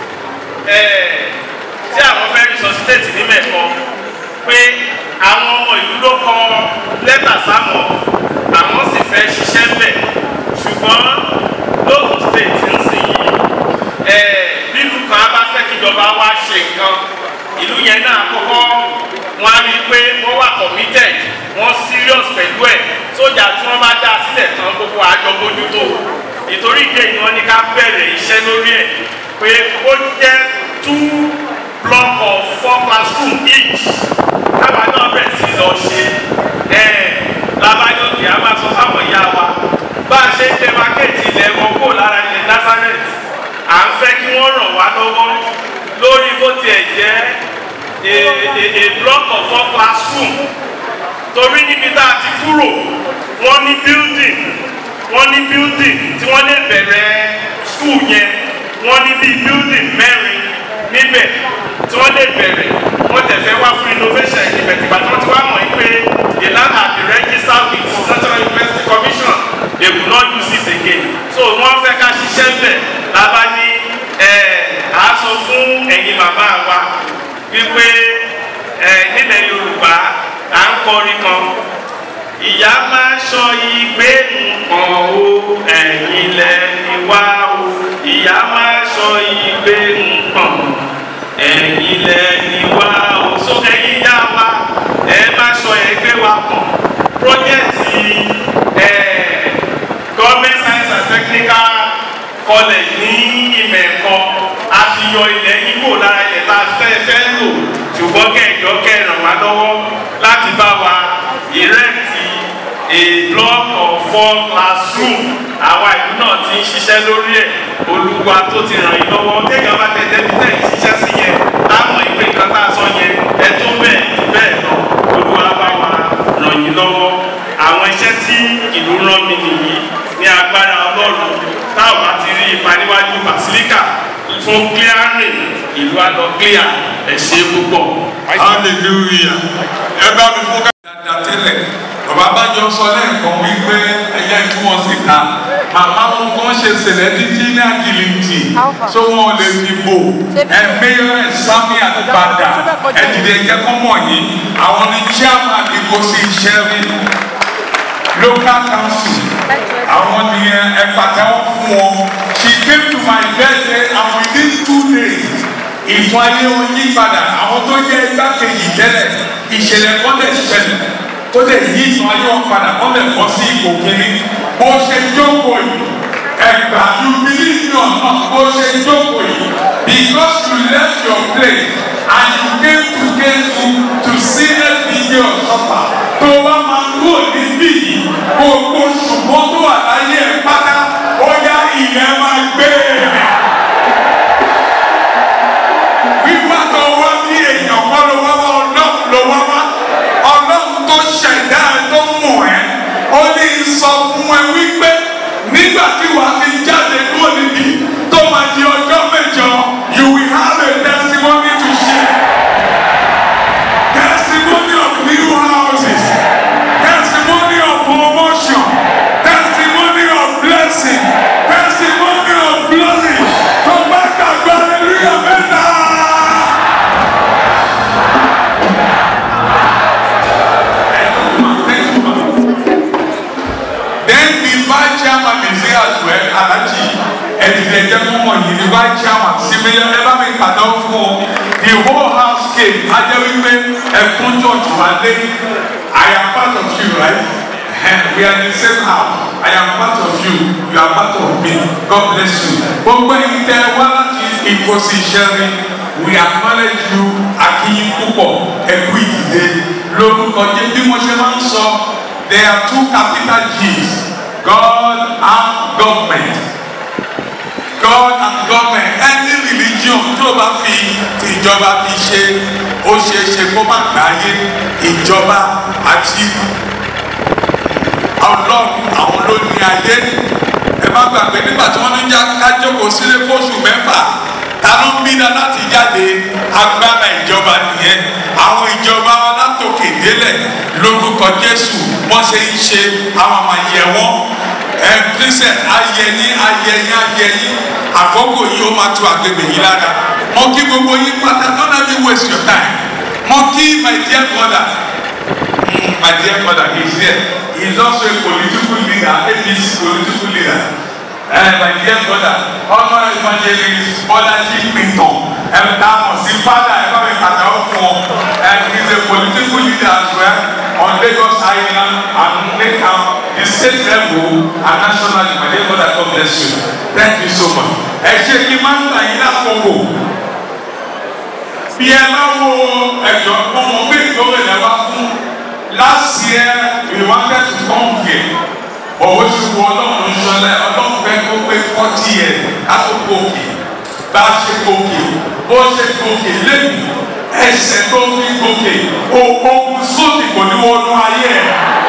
tí àwọn fẹ́ resuscitate ní mẹ́kọ pé àwọn ọmọ ìlú ló kọ lẹ́tà sáwọn àwọn sì fẹ́ ṣiṣẹ́ bẹ̀ ṣùgbọ́n lóògùn state ń sìn yìí bílù kan bá fẹ́ kíjọba wá ṣe nǹkan ìlú yẹn náà kọ́kọ́ wọ́n á rí i pé wọ́n wà committed wọ́n serious pẹ̀lú ẹ̀ sójà tí wọ́n bá dá sílẹ̀ tán gbogbo àjọ bójútó ìtorí ìdí èyí wọ́n ní ká bẹ̀rẹ̀ iṣẹ́ lórí ẹ̀ pé ó jẹ́ two block of four classroom each káwa náà bẹ̀rẹ̀ sí lọ ṣe ẹ̀ lábájọ́kì á máa sọ fáwọn ìyá wa bá a ṣe ń tẹ mákẹ́ẹ̀tì ilẹ̀ wọn kó lára ilẹ̀ Nazareth à ń fẹ́ kí wọ́n ràn wá lọ́wọ́ lórí bó tiẹ̀ jẹ́ a a a block of four classroom torí níbi tá a ti kúrò wọ́n ní building wọ́n ní building tí wọ́n lè bẹ̀rẹ̀ school yẹn wọ́n ní bíi building mẹ́rin níbẹ̀ tí wọ́n lè bẹ̀rẹ̀ wọ́n tẹ̀fẹ́ wá fún innovation ìbẹ̀ tìgbà tí wọ́n ti wá mọ̀ ẹ́ pé the land has been registered with National University Commission they will not use it again so wọ́n fẹ́ ká ṣiṣẹ́ bẹ̀ lábá ní àásọ fún ẹ̀yin màmá wa wípé nílẹ̀ Yorùbá à ń kọrin kan ìyá máa sọ ìgbé nǹkan o ẹ̀yin lẹ́ni wá o ìyá máa sọ ìgbé nǹkan ẹ̀yin lẹ́ni wá o so ẹ̀yin yá wa ẹ má sọ ẹgbẹ́ wa kàn pọ́jẹ́tì government science and technical college ní ìmẹ̀kọ a ti yọ ilẹ̀ Ìgbò lára ilẹ̀ tá a fẹ́ fẹ́ lò ṣùgbọ́n kẹjọ kẹràn wá lọ́wọ́ láti bá wa ìrẹ́tì a block of four classroom àwa ìlú náà ti ń ṣiṣẹ́ lórí ẹ̀ Olúwa tó ti ràn yín lọ́wọ́ téèyàn bá tẹ̀lé bí tẹ̀ ń ṣiṣẹ́ sí yẹn láwọn ìpè nǹkan tá a sọ yẹn ẹ tó bẹ́ẹ̀ bẹ́ẹ̀ lọ Olúwa bá wa ràn yín lọ́wọ́ àwọn iṣẹ́ tí ìlú rán mi nìyí ní agbára Ọlọ́run táwọn bá ti rí ipa níwájú Basilica fún clearing ìlú àlọ́ clear ẹ̀ ṣe púpọ̀. hallelujah ẹ bá mi fún ká. dáadáa tẹ́lẹ̀ bàbá bájọ sọ lẹ́ẹ̀kan wípé ẹ̀yà ìlú wọn sì ta màmá wọn kàn ṣe ṣẹlẹ̀ títí ní àgìlìntì tó wọn lè fi bò ẹ̀mẹ́yọ ẹ̀sámi àtìpadà ẹ̀dìdẹ̀ kẹ́kọ̀ọ́ wọ̀nyí àwọn ní chairman Ìkòsí Ìṣẹ́rí local council àwọn nìyẹn ẹ̀pàtẹ́wọ́ fún wọn she came to my birthday and within two days ìfún ayé wọn yí padà àwọn tó jẹ́ igbákejì tẹ́lẹ̀ ìṣẹ̀lẹ̀ kan lè ṣẹlẹ̀ tó lè yí ìfún ayé wọn padà kọ́ lè bọ́ sí ipò kìíní bó ṣe jókòó yìí ẹgbà you believe me or not bó ṣe jókòó yìí because you left your place and you came to get to to see the video suffer tó wá máa kúrò níbí yìí gbogbo ṣùgbọ́n tó wà láyé ẹ̀ pátá ó yá ilẹ̀ máa gbé wíwá tó wá ní èèyàn kọ́ ló wá wá ọlọ́run ló wá wá ọlọ́run tó ṣẹ̀dá ẹ tó mọ̀ ẹ́ ó ní sọ fún ẹ wípé nígbà tí wàá fi jáde kúrò níbí tó máa di ọjọ́ vice chairman is here as well, Alaji. And the gentleman, the vice chairman, similar never make a dog for the whole house came. I tell you, a good church one day. I am part of you, right? We are in the same house. I am part of you. You are part of me. God bless you. But when there was in position, we acknowledge you. Aki Kuko, Equity, Local So there are two capital G's: God and government. God and government. Any religion tó bá fi ti ìjọba fi ṣe, ó ṣe ṣe kó má gbáyé ìjọba àti Ọlọ́run àwọn ló ní ayé. Ẹ má gbàgbé nígbà tí wọ́n ń já kájókòó sílé fóṣù mẹ́fà ta ló ń bínú láti jáde agbára ìjọba nìyẹn. Àwọn ìjọba látòkè délẹ̀ lórúkọ Jésù wọ́n ṣe ń ṣe àwọn àmàyẹ wọn. Ẹ Christian ayẹyẹ ayẹyẹ ayẹyẹ àkókò yìí ó máa tu àgbègbè yìí lára. Mo kí gbogbo yín pátá don't let me waste your time. Mo kí my dear brother. Mm, my dear brother he is here. He is also a political leader, a P C political leader. Uh, my dear brother, Honour Evangelist Bolaji Pinton, and his father, and he is a political leader as well on Lagos Island and Nakam, the state level and nationally. My dear brother, God bless you. Thank you so much. Ẹ ṣe kí máa ń gbà yín lákòókò. Bí ẹ máa wo ẹ̀jọ̀ ọmọ bí ìgbóhùn ẹ̀ wá fún. Last year we wanted to come here, but we should go along and show that along fẹ́ kó pé forty years kátó gòkè bá a ṣe gòkè bó ṣe gòkè lẹ́nu ẹsẹ̀ tó fi gòkè ogun sóòtì kò ní wọnú ayé ẹ̀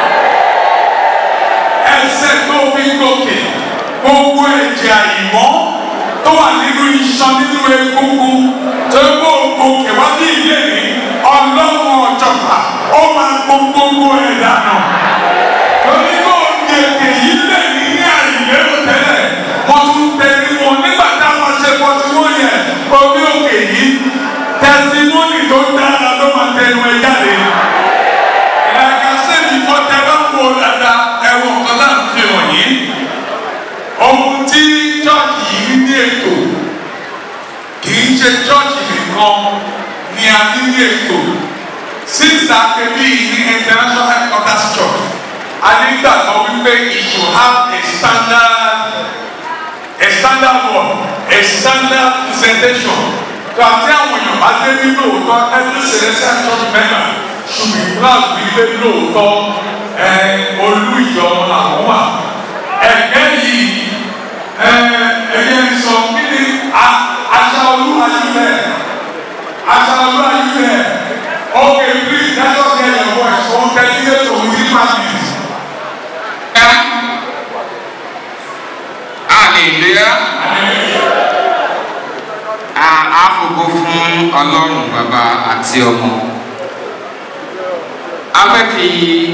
ẹsẹ̀ tó fi gòkè gbogbo ẹ̀jẹ̀ àyìnbó tó wà nínú iṣan nínú egungun tó gbó gòkè wá ní ilé mi ọlọ́run ọ̀jọ̀gbà ó máa gbogbo ẹ̀ dànù. Torí kò gègé yìí lè ní ní àyè tẹ́lẹ̀ wọ́n tún tẹ̀lé wọn nígbà táwọn ṣe pọ̀ tí wọ́n yẹ orí òkè yìí tẹ̀símọ́nì tó dára ló máa tẹnu ẹ jáde. Ìlànà sẹ́ni tó tẹ bá ń wo dáadáa ẹ̀wọ̀n kan náà fi hàn yín. Ohun tí chọ́ọ̀kì yìí ní ètò kì í ṣe chọ́ọ̀kì nìkan ni a ní ní ètò. Since that can be in international headquarters church, I think that we pay it should have a standard, a standard one, a standard presentation. To attend when you are very low, every celestial church member should be proud to be very low, and Olujo Lamoa. And then he, again, so meaning, I shall do as you there. I shall do as you there. Okay, please, let us hear your voice. One continue to within five minutes. Hallelujah. Àfògo fún Ọlọ́run Bàbá àti Ọmọ. A fẹ́ fi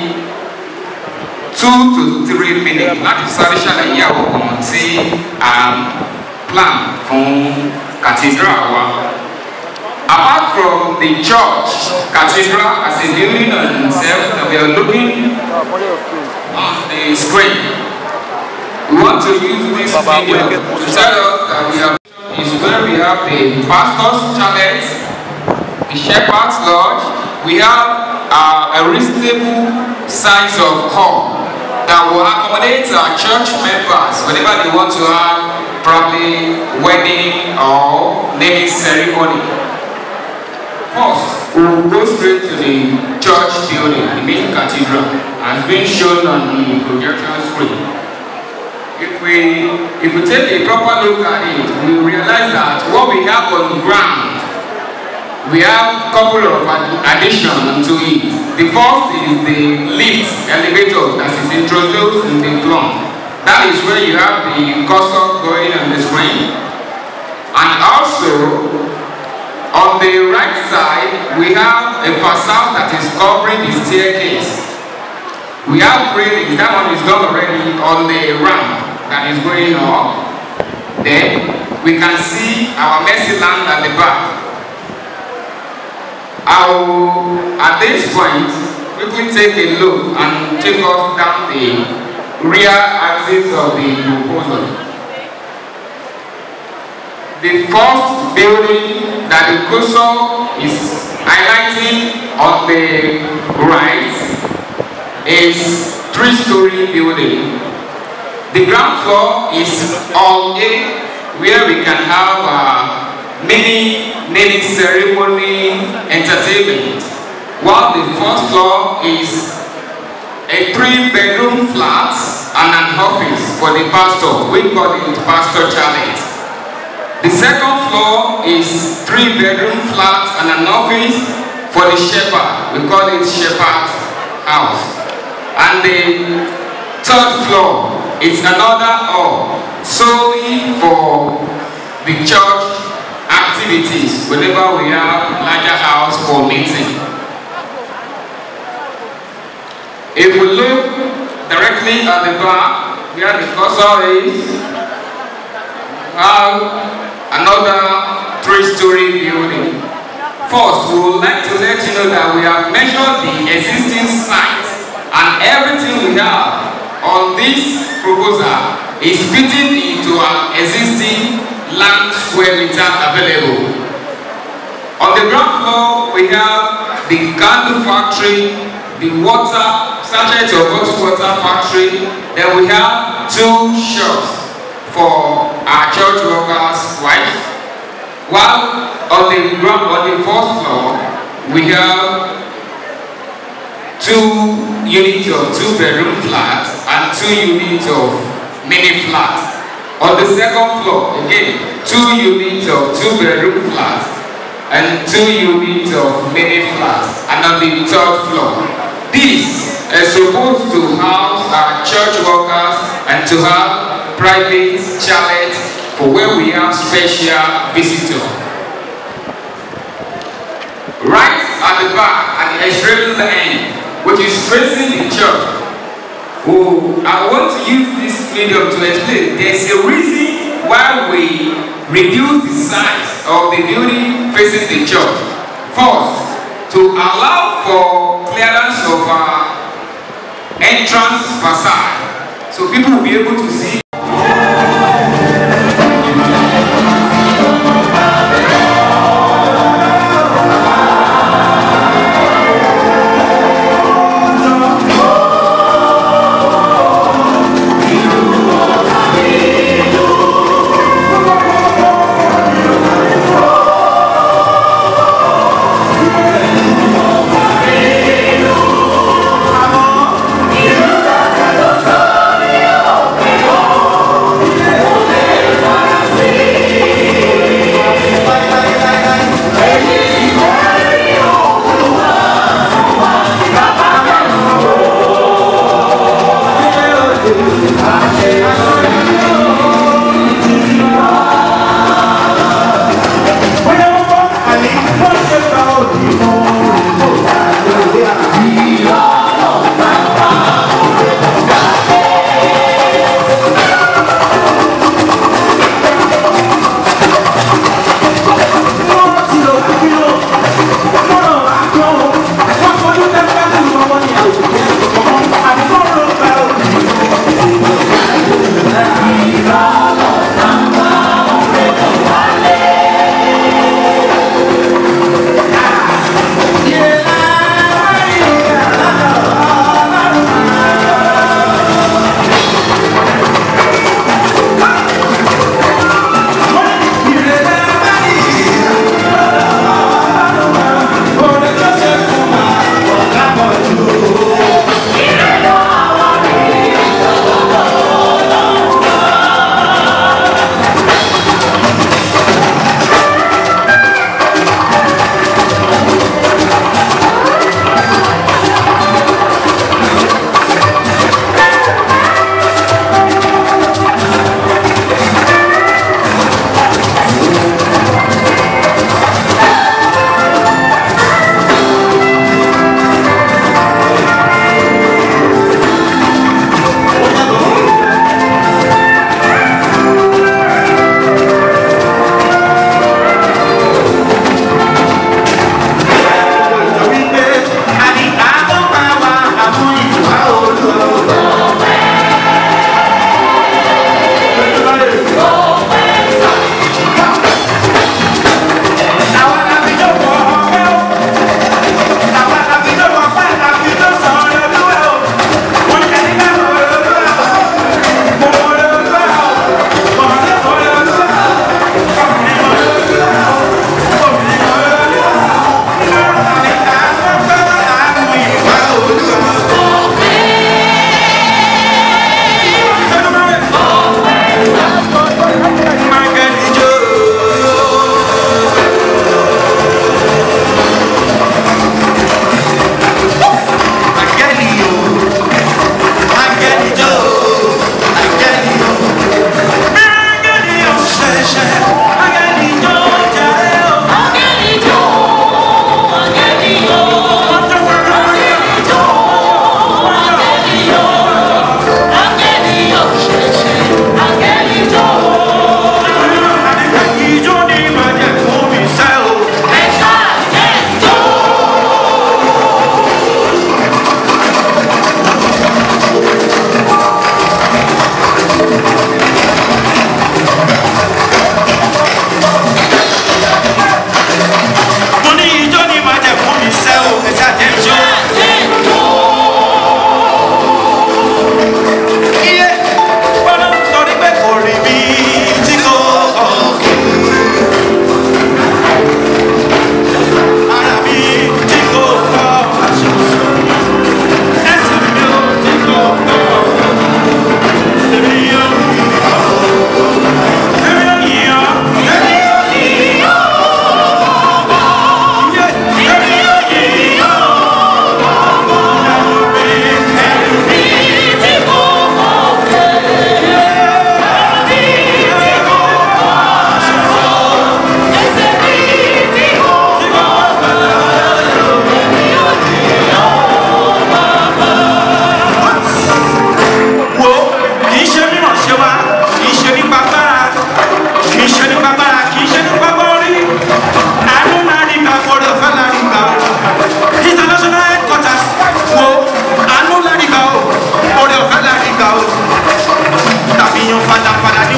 two to three minutes láti sáré ṣàlàyé àwọn ọ̀kan tí a plan fún cathedral wa. Apart from the church, cathedral as a building on itself that we are looking on the screen, we want to use this video to tell us that we are is where we have the pastor's chalet, the shepherd's lodge. We have uh, a reasonable size of hall that will accommodate our church members whenever they want to have probably wedding or naming ceremony. First, we will go straight to the church building, the main cathedral, as being shown on the projection screen. If we, if we take a proper look at it, we realize that what we have on the ground, we have a couple of additions to it. The first is the lift elevator that is introduced in the front. That is where you have the cursor going on the screen. And also, on the right side, we have a facade that is covering the staircase. We have railings, that one is done already on the ramp that is going up. Then we can see our mercy land at the back. I will, at this point, quickly take a look and take us down the rear axis of the proposal. The first building that the cursor is highlighting on the right is three-story building. The ground floor is all A, where we can have a mini naming ceremony entertainment, while the first floor is a three-bedroom flat and an office for the pastor. We call it Pastor Chalet. The second floor is three-bedroom flat and an office for the shepherd. We call it Shepherd's House. And the third floor is another hall solely for the church activities whenever we have larger house for meeting. If we look directly at the back where the cursor is, we have another three-story building. First, we would like to let you know that we have measured the existing site, and everything we have on this proposal is fitting into our existing land square meter available. On the ground floor, we have the candle factory, the water, sachet of hot water factory. Then we have two shops for our church workers' wives. While on the ground, on the fourth floor, we have two units of two-bedroom flats and two units of mini flats. On the second floor, again, two units of two-bedroom flats and two units of mini flats. And on the third floor, this is supposed to house our church workers and to have private chalet for where we have special visitors. Right at the back, at the extreme end, which is facing the church, oh, I want to use this medium to explain. There's a reason why we reduce the size of the building facing the church. First, to allow for clearance of our entrance facade, so people will be able to see. Oh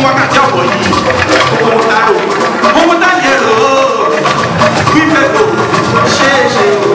wákàtí ọ̀pọ̀ yìí owó tá rò owó tá yẹ rò ó wípé kò ṣe é ṣe o.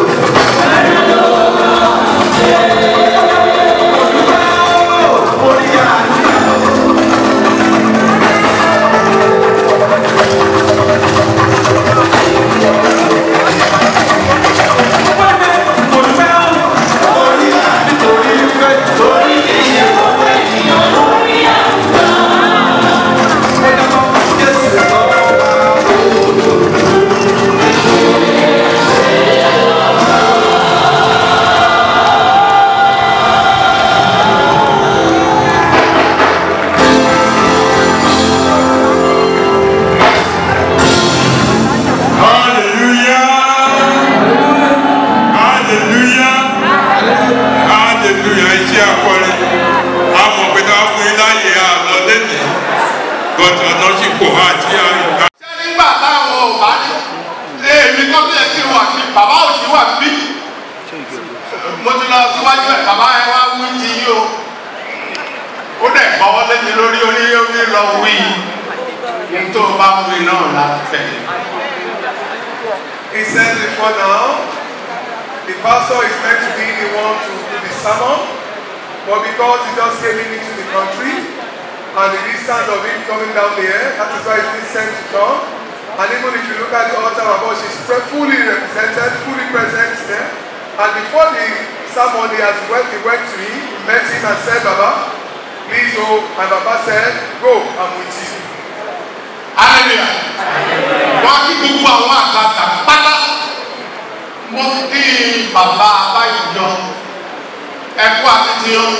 He said before now, the pastor is meant to be the one to do the sermon, but because he just came in into the country, and the distance of him coming down there, that is why he's been sent to come. And even if you look at the altar above, she's fully represented, fully present there. And before the sermon, he has went, he went to him, met him and said, Baba, please, oh, and Baba said, go, I'm with you. Hallelujah. Wọ́n kí gbogbo àwọn àgbàgbà pátá mo kí bàbá Abáyọ̀jọ ẹ̀kú akitiyan.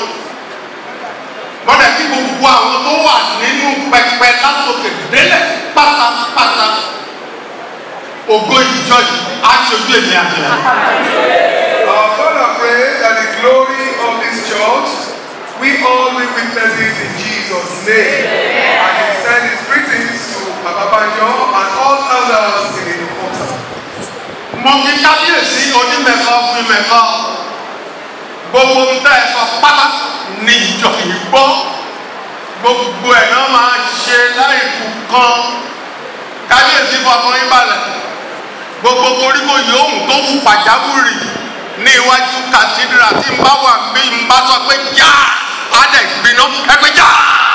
Wọ́n dẹ̀ kí gbogbo àwọn tó wà nínú pẹpẹ látòkè délẹ̀ pátápátá. Ògo ìjọ yìí á ṣojú èmi àti ẹ̀. Our Father pray that the glory of this church, we all be witnesses in Jesus' name. And he sent his greetings to Baba Banjo and all others in the altar. Mo kí kábíyèsí onímẹ̀kọ́ fún mẹ̀kọ́. Gbogbo ń tẹ́ ẹ̀fọ́ pátá ní ìjọ yìí gbọ́. Gbogbo ẹ̀ náà máa ṣe láìkú kan. Kábíyèsí fọkàn yín balẹ̀. Gbogbo koríko yòówù tó wù pàjáwìrì ní iwájú kàtídírà tí ń bá wà bí ń bá sọ pé já á dẹ̀ gbiná ẹ pé já.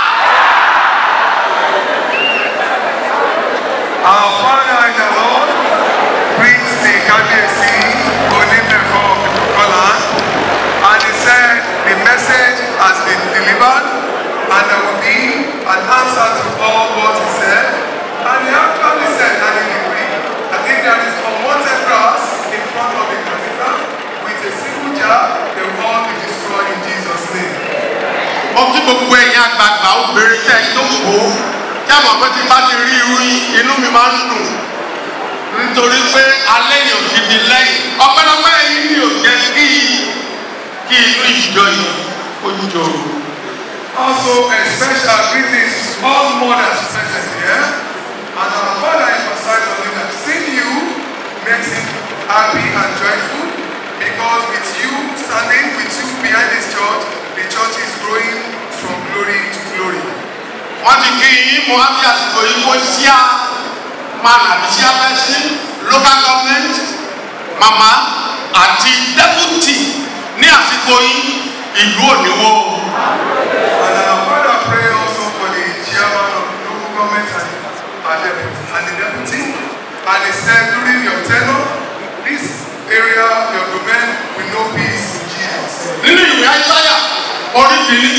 Our Father in the Lord brings the Kábíyèsí Onímẹ̀kọ́ Kola, and he said the message has been delivered and there will be an answer to all what he said. And he actually said that in Hebrew, I think there is unwanted grass in front of the cathedral with a single jar, they will all be destroyed in Jesus' name. Mo kí gbogbo ẹ̀yin àgbààgbà obìnrin tẹ́ ẹ tó wò ó. Kí àmọ̀ pé tí bá ti rí irú inú mi máa ń dùn nítorí pé alẹ́ yóò gidi lẹ́yìn ọ̀pẹ́lọpẹ́ yìí ni yóò jẹ́ kí kí inú ìjọ yìí ó jọ. Also, a special greetings to all mothers present here. And our Father emphasized on it that seeing you makes him happy and joyful, because with you, standing with you behind this church, the church is growing from glory to glory. Wọ́n ti kí yín mo á fi àsìkò yìí mo ṣí à máa nàbí sí abẹ́sí local government màmá àti deputy ní àsìkò yìí ìlú òníwó. And our Father pray also for the chairman of the local government and, and, the, and the deputy. And he said during your tenure, this area, your domain will know peace in Jesus. Nínú ìwé Àìsáyà orí kìíní.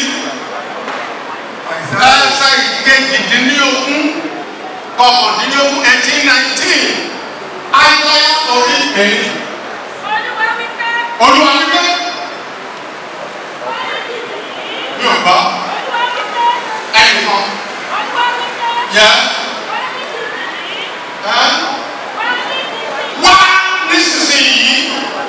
Ẹsẹ̀ ìkejìdínlógún kọkàndínlógún eighteen nineteen Àìsáyà orí kìíní. Olúwa wípé mi ò bá ẹnìkan yẹ wá nísinsìnyí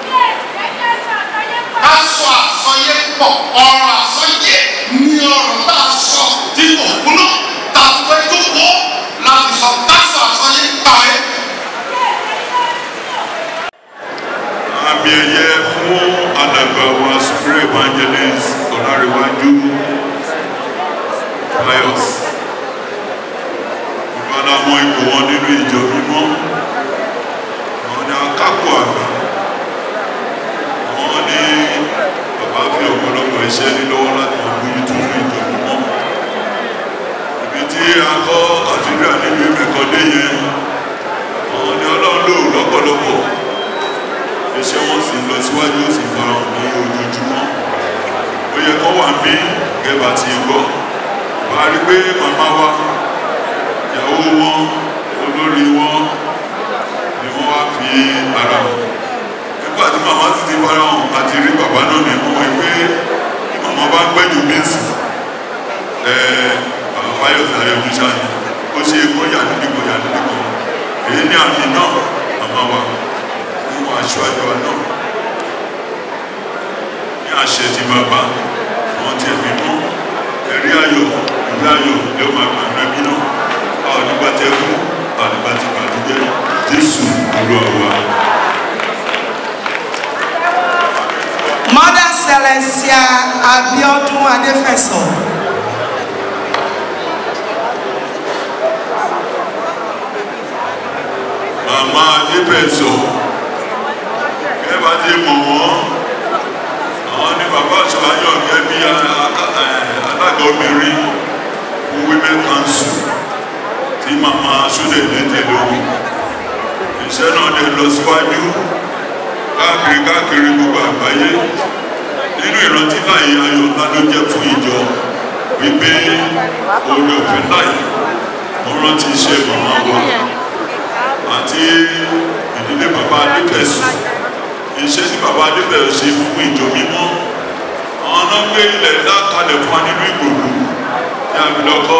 ká sọ àsọyé pọ̀ ọ̀rọ̀ àsọyé ní ọ̀rọ̀ tá a sọ tí kò kúná tá a fẹ́ jókòó láti sọ ká sọ àsọyé kàwé. Àmì ẹ̀yẹ fún alàgbà wa Superior Evangelist Ọlárẹ̀wájú Pius aláwọn ipò wọn nínú ìjọ mímọ́ àwọn ní akápò àgbà àwọn ní bàbá fi ọ̀pọ̀lọpọ̀ iṣẹ́ ní lọ́wọ́ láti máa bójú tó fún ìjọ mímọ́ ibi tí a kọ́ kàtídrà nínú ìmẹ̀kọ́dé yẹn àwọn ní ọlọ́run lò lọ́pọ̀lọpọ̀ iṣẹ́ wọn sì lọ síwájú ó sì farahàn ní ojoojúmọ́ ó yẹ kó wà mí gẹ́bà tí ń gbọ́ bá rí pé màmá wa ìyàwó wọn olórí wọn ni wọ́n wá fi ara hàn nígbà tí màmá sì ti farahàn àti rí bàbá náà ní mọ́ ẹ pé bí màmá bá ń gbẹ́jù bí sí bàbá Fáyọ̀sé Ayọ̀míṣà ni ó ṣe é kó yà nídìí yà nídìí èyí ní àmì náà màmá wa fún aṣọ àjọ náà ní àṣẹ ti bàbá wọn ti ẹ̀mí mọ́ ẹ̀rí ayọ̀ ìwé ayọ̀ ló máa gbà rẹ́bí náà a ò nígbà tẹ́kù a ò nígbà tí bàdúgbẹ́ Jésù olúwa wa. Mother Celestia Abiodun Adefeso. Màmá Adefeso ẹ bá ti mọ̀ wọ́n àwọn ní bàbá àṣàyọ̀ gẹ́gẹ́ bí alága obìnrin fún women council tí màmá Súlè létè lórí iṣẹ́ náà lè lọ síwájú káàkiri káàkiri gbogbo àgbáyé nínú ìrántí láyé ayọ̀ ńlá ló jẹ́ fún ìjọ wípé oore òfin láyé mo rántí iṣẹ́ màmá wa àti ìdílé bàbá Adéfẹ̀sù iṣẹ́ tí bàbá Adéfẹ̀sù ṣe fún ìjọ mímọ́ àwọn náà gbé ilẹ̀ ńlá kalẹ̀ fún wa nínú Ìgbòho ní àbílọ́kọ́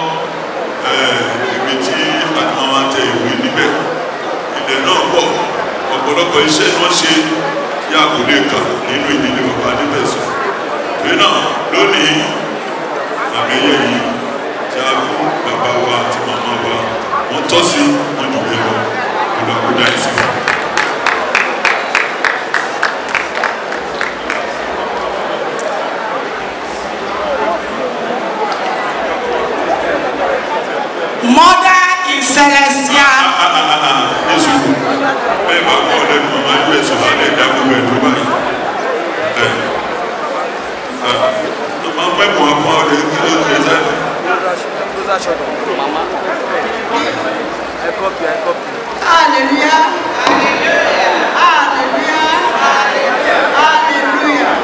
ibi tí àtúmọ̀ máa tẹ ìwé níbẹ̀ ilẹ̀ náà pọ̀ ọ̀pọ̀lọpọ̀ iṣẹ́ ni wọ́n ṣe yá kò lè kà nínú ìdílé bàbá Adéfẹ̀sù torí náà lónìí àmì ẹ̀yẹ yìí tí a fún bàbá wa àti màmá wa wọ́n tọ́ sí wọn jù bẹ́ẹ̀ lọ ìgbàkúdà ìsìn. Mother in Celestia. Jésù bẹ́ẹ̀ bá kọ́ ọ lẹ́nu màmá Adéfẹ̀sù alẹ́ dá gbogbo ẹ̀ tó báyìí. Màmá mẹ́kọ̀ọ́ apá ọ̀rẹ́ kí ló ń tẹ̀sán. Hallelujah. Hallelujah. Hallelujah. Hallelujah.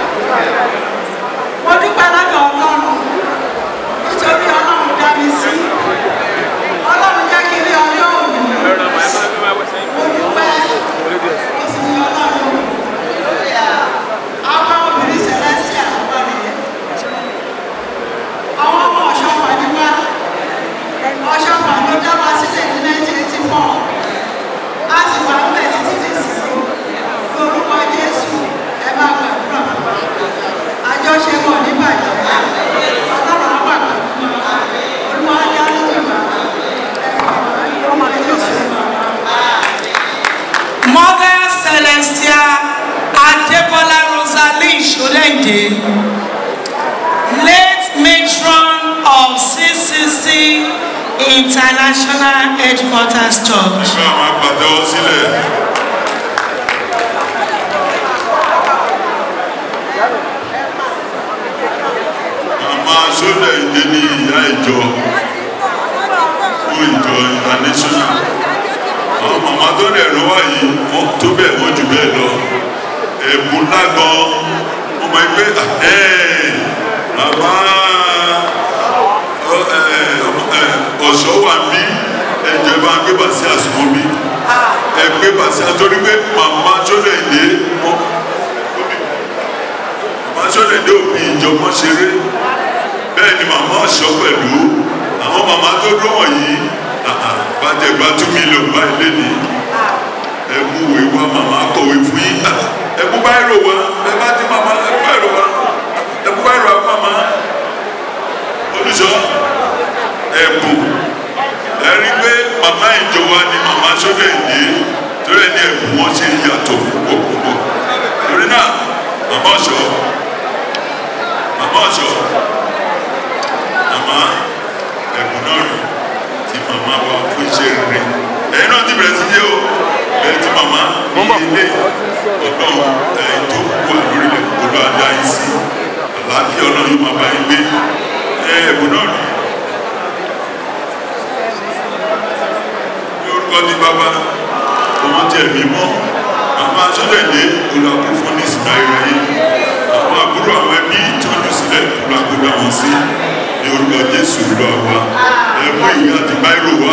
Mo dúpẹ́ lọ́dọ̀ Ọlọ́run nítorí Ọlọ́run dá mi sí. Ọlọ́run jẹ́ kí n rí ọjọ́ òní. Mo dúpẹ́ ìsìn Ọlọ́run. Àwọn obìnrin Celestia wà nìyẹn. Àwọn ọmọ Ọ̀ṣọ́fà ni wá. Ọ̀ṣọ́fà ló dá wa sílẹ̀ ní nineteen eighty-four. A sì wà ń bẹ̀ títí dì sí. Lórúkọ Jésù ẹ máa gbàdúrà. Àjọṣe wọ̀ nígbàjọ́. Ọlọ́run á pàdé. Olúwa á dá lójú wa. Mother Celestia Adebola Rosalie Sholende, late matron of C C C International Headquarters Church. Ẹgbẹ́ àwọn àgbàtẹ́wọ́ sílẹ̀. Màmá Sholende ní ìyá ìjọ fún ìjọ international. Àwọn màmá tó lè rán wá yìí wọ́n tó bẹ́ẹ̀ wọ́n jù bẹ́ẹ̀ lọ. Ẹ̀bùn lágan wọ́n máa ń gbé bàbá ọ̀ṣọ́ wà bí ẹ̀jẹ̀ bá ń gbé bàtí àsùnwọ̀n bí ẹ gbé bàtí àtọ́rí pé màmá Sholende mọ́ màmá Sholende òfin ìjọmọ́ ṣeré bẹ́ẹ̀ ni màmá ọ̀ṣọ́ pẹ̀lú àwọn màmá tó dún wọ̀nyí bàjẹ́ gba two million báyìí lé ní ẹ̀mú ìwé wa màmá kọ̀wé fún yín ẹ̀mú báyìí rò wá ẹ bá ti màmá ẹ̀mú báyìí rò wá ẹ̀mú báyìí rò wá màmá olùṣọ́ ẹ̀bùn ẹ̀rí pé màmá ìjọ wa ni màmá Sholende torí ẹni ẹ̀bùn wọn ṣe yàtọ̀ púpọ̀ púpọ̀ torí náà màmá ọ̀ṣọ́ màmá ọ̀ṣọ́ màmá ẹ̀bùn náà rẹ̀ tí màmá ilé ọlọ́run ẹ̀ tó wà lórílẹ̀ olú adá yín sí àlàáfíà ọlọ́run yóò máa bá yín gbé ẹ̀ ẹ̀bùn náà rí ní orúkọ ní bàbá òun tẹ̀ mí mọ́ àwọn aṣọ́lẹ̀dẹ́ olùkọ́ fún ní ìsìnká ìráyé àwọn àbúrò àwọn ẹbí tọ́jú sílẹ̀ olùkọ́dá wọn sí ní orúkọ Jésù lọ wa ẹ̀mú ìyá àti báírò wa.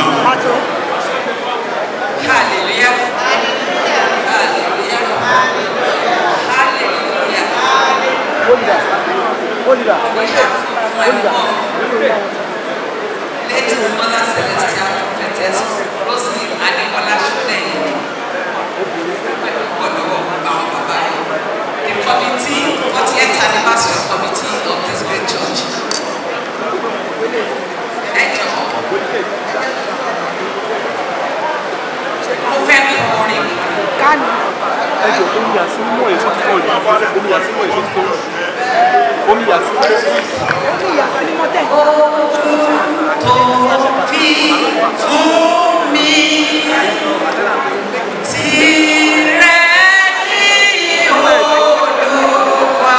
Hallelujah. Hallelujah. Hallelujah. We have my mom, late Mother Celestial Prophetess Roslyn Ademola Shuley. The committee, fortieth anniversary committee of this great church. Mo fẹ́ kí orin kan. ẹjọ omi àsímọ́ èso tí kò rí omi àsímọ́ èso tí kò rí omi àsímọ́ èso tí kò rí omi àsímọ́ tẹ̀. tó fi fún mi tìrẹ ní Olúwa.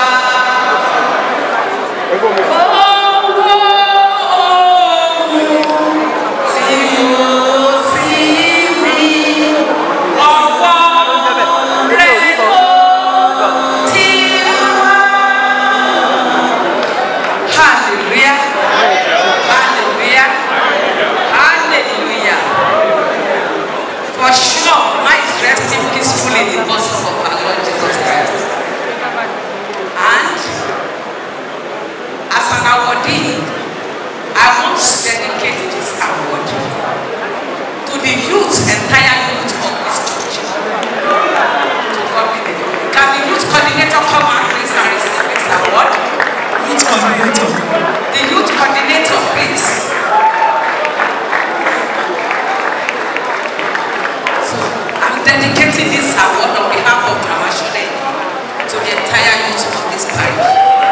In the bosom of our Lord Jesus Christ. And as an awardee, I want to dedicate this award to the youth, entire youth of this church. To God be the glory. Can the youth coordinator come and please and receive this award? Youth coordinator. The youth coordinator, please. Dedicating this award on behalf of Mama Shuley to the entire youth of this parish.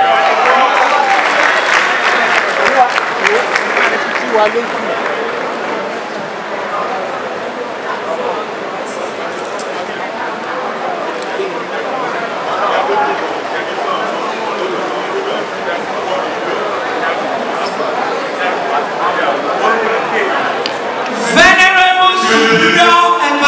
Venerable Superior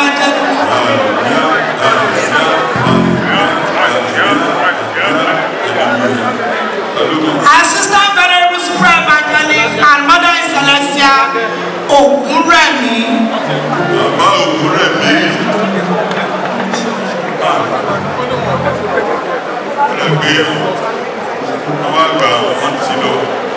Assistant Venerable Super Evangelist and Mother Celestia Ogunremi. Mama Ogunremi. Ọlọ́gbé àwọn àgbà wọn ti lọ.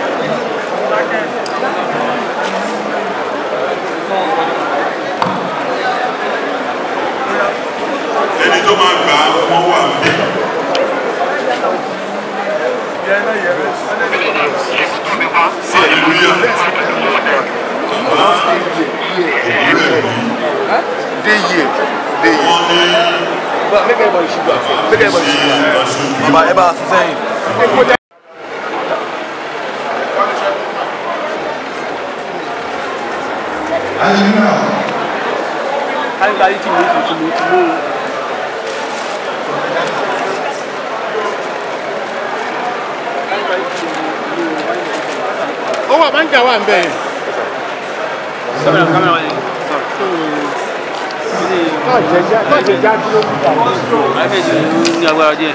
Ẹni tó máa gbà wọ́n wà ní. Hallelujah. They here. They here. But make everybody shoot up. Make everybody shoot up. Baba, Eba, saying. Hallelujah. Hallelujah. ó wà máa ń jà wà ń bẹ̀ yẹn. kámẹ́rà kámẹ́rà wà ní sọ̀rọ̀. má jẹ já dúró nígbà tó. àìfẹ́jì ní agbára díẹ̀.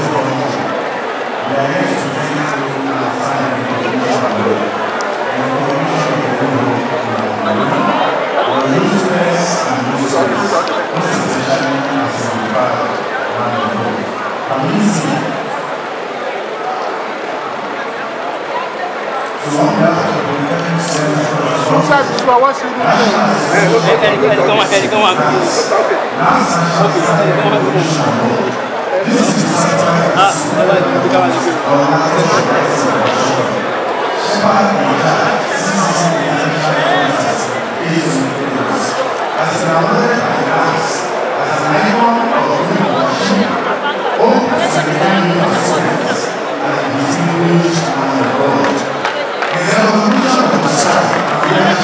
Ẹnìkan wà ẹnìkan wà.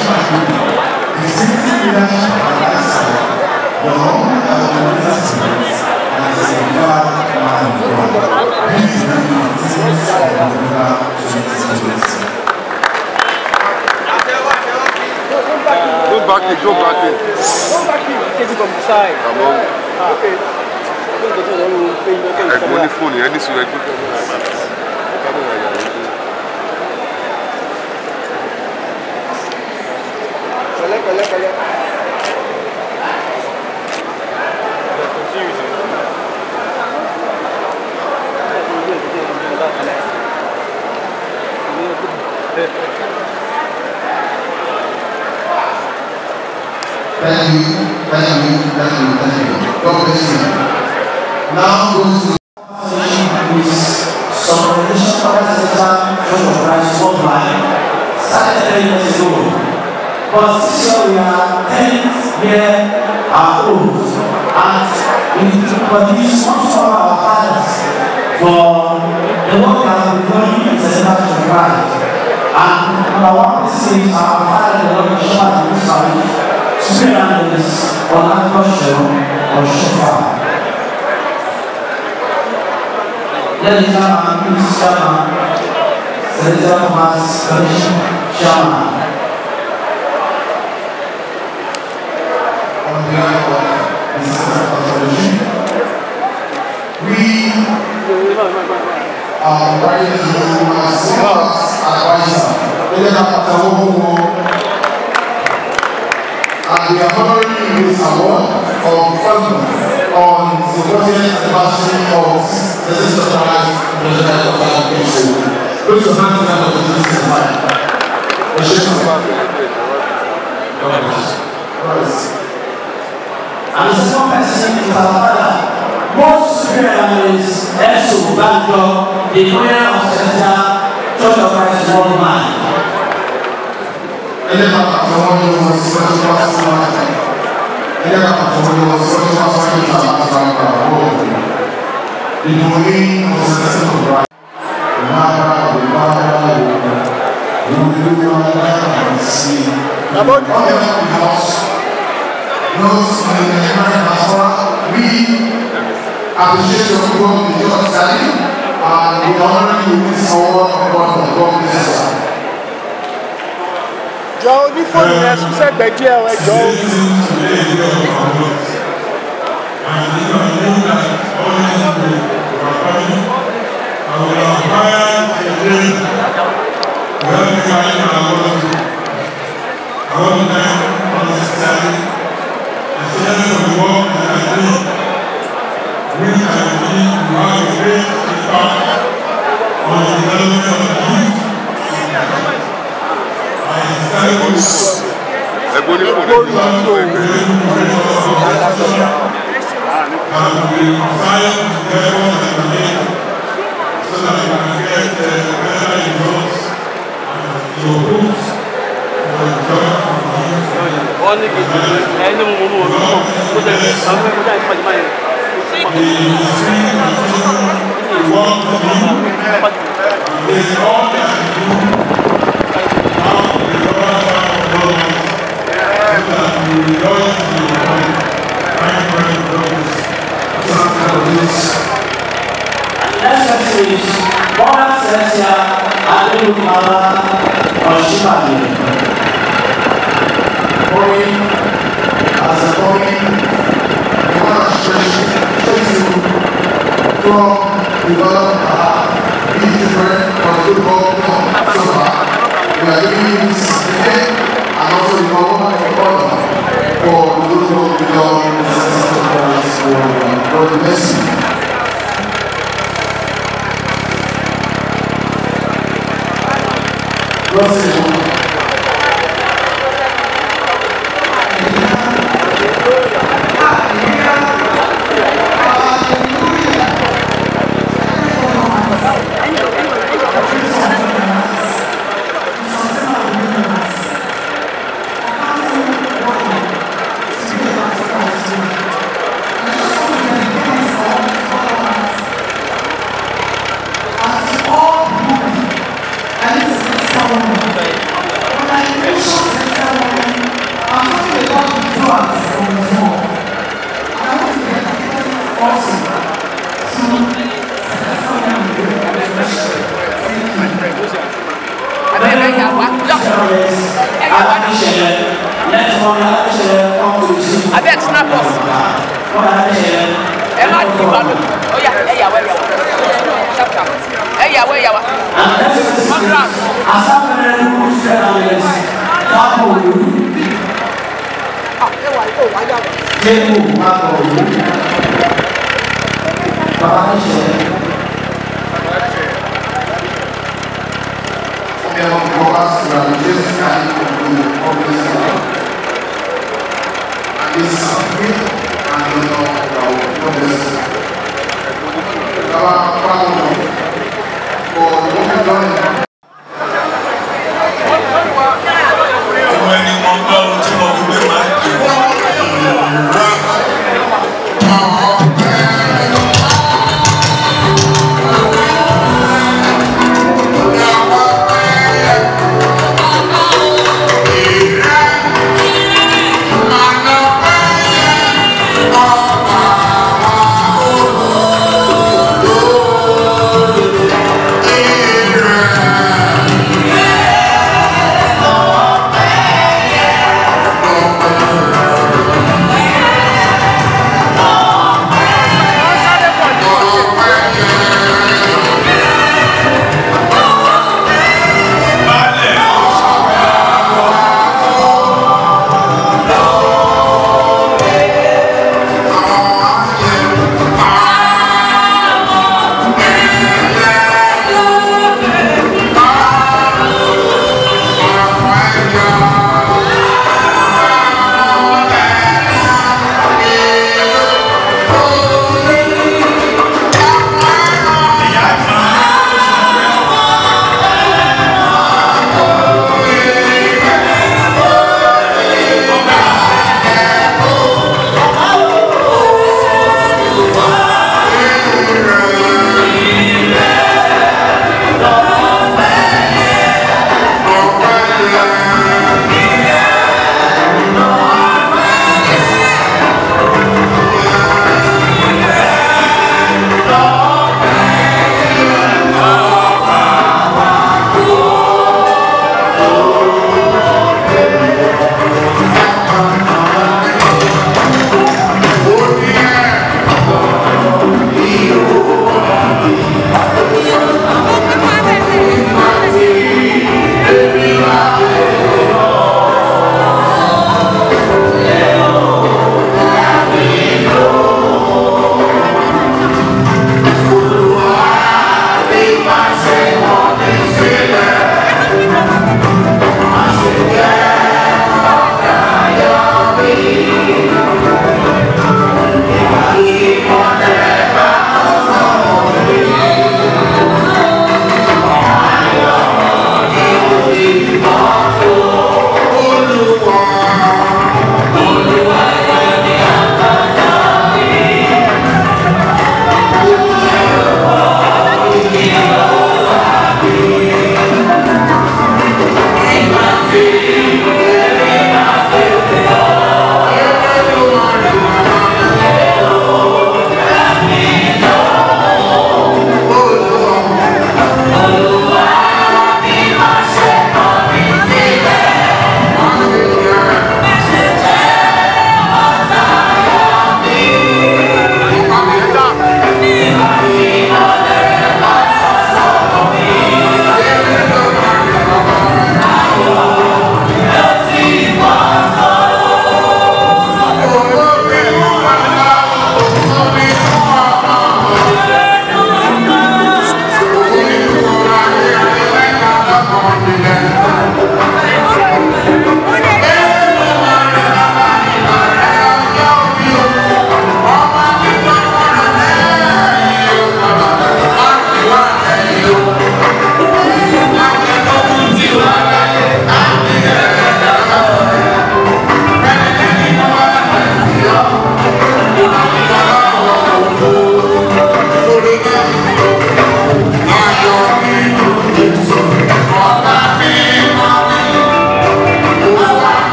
The back in, go back in. Go back in, take it from the side. Come on. Ah, okay. Ẹ̀gbọ́n ní fóònù yẹn ní sùúrù ẹgbẹ́ tó ń Pẹ̀lẹ́ pẹ̀lẹ́ pẹ̀lẹ́. Thank you, thank you, thank you, thank you. God bless you. Now goes to is Supplication Power Center Church of Christ worldwide. Started ten years ago. But this year we are tenth year our old. And we produce much of our fathers for the work that we are doing in the Church of Christ. And number one, this is our father, the Lord Shepherd of this family. Spirit is on that question of Shepherd. Ladies and gentlemen, please Chairman, Senator Thomas Commission Chairman. On behalf of the Senator Commission, we are writing to you as Senior Advisor. And we are honoring you with this award of funding on the twentieth anniversary of the Sister Christ President of our country. Put your hands together for this is fine. And the second person is our father. Most superior is Elso Banjo, the mayor of Center Church of Christ worldwide. Ele vai para onde você vai passar. Ele vai para onde você vai passar e já vai para o outro. E no meio você vai ser o braço. Nada, nada, nada. Não viu nada assim. Olha o nosso. Nós, we appreciate your work in your study and we honor you with this award of God and God bless you. Jọ onífòònù yẹn sún sẹ́gbẹ̀ẹ́ díẹ̀ ẹ jọ. Ẹ̀gbọ́n ní fóònù ẹ̀gbọ́n ẹni mo mú ọdún kan tó jẹ́ àwọn ẹgbẹ́ ìjà ìpàdé máa yẹn. Next is Mother Celestia Adelukumara Oshibade. Going as a going, we want to stretch you from the Lord be different from the Lord so far. We are giving you this certificate and also the honor of honor for the good work we done in the Church of Christ worldwide. God bless you. Hallelujah. Thank you.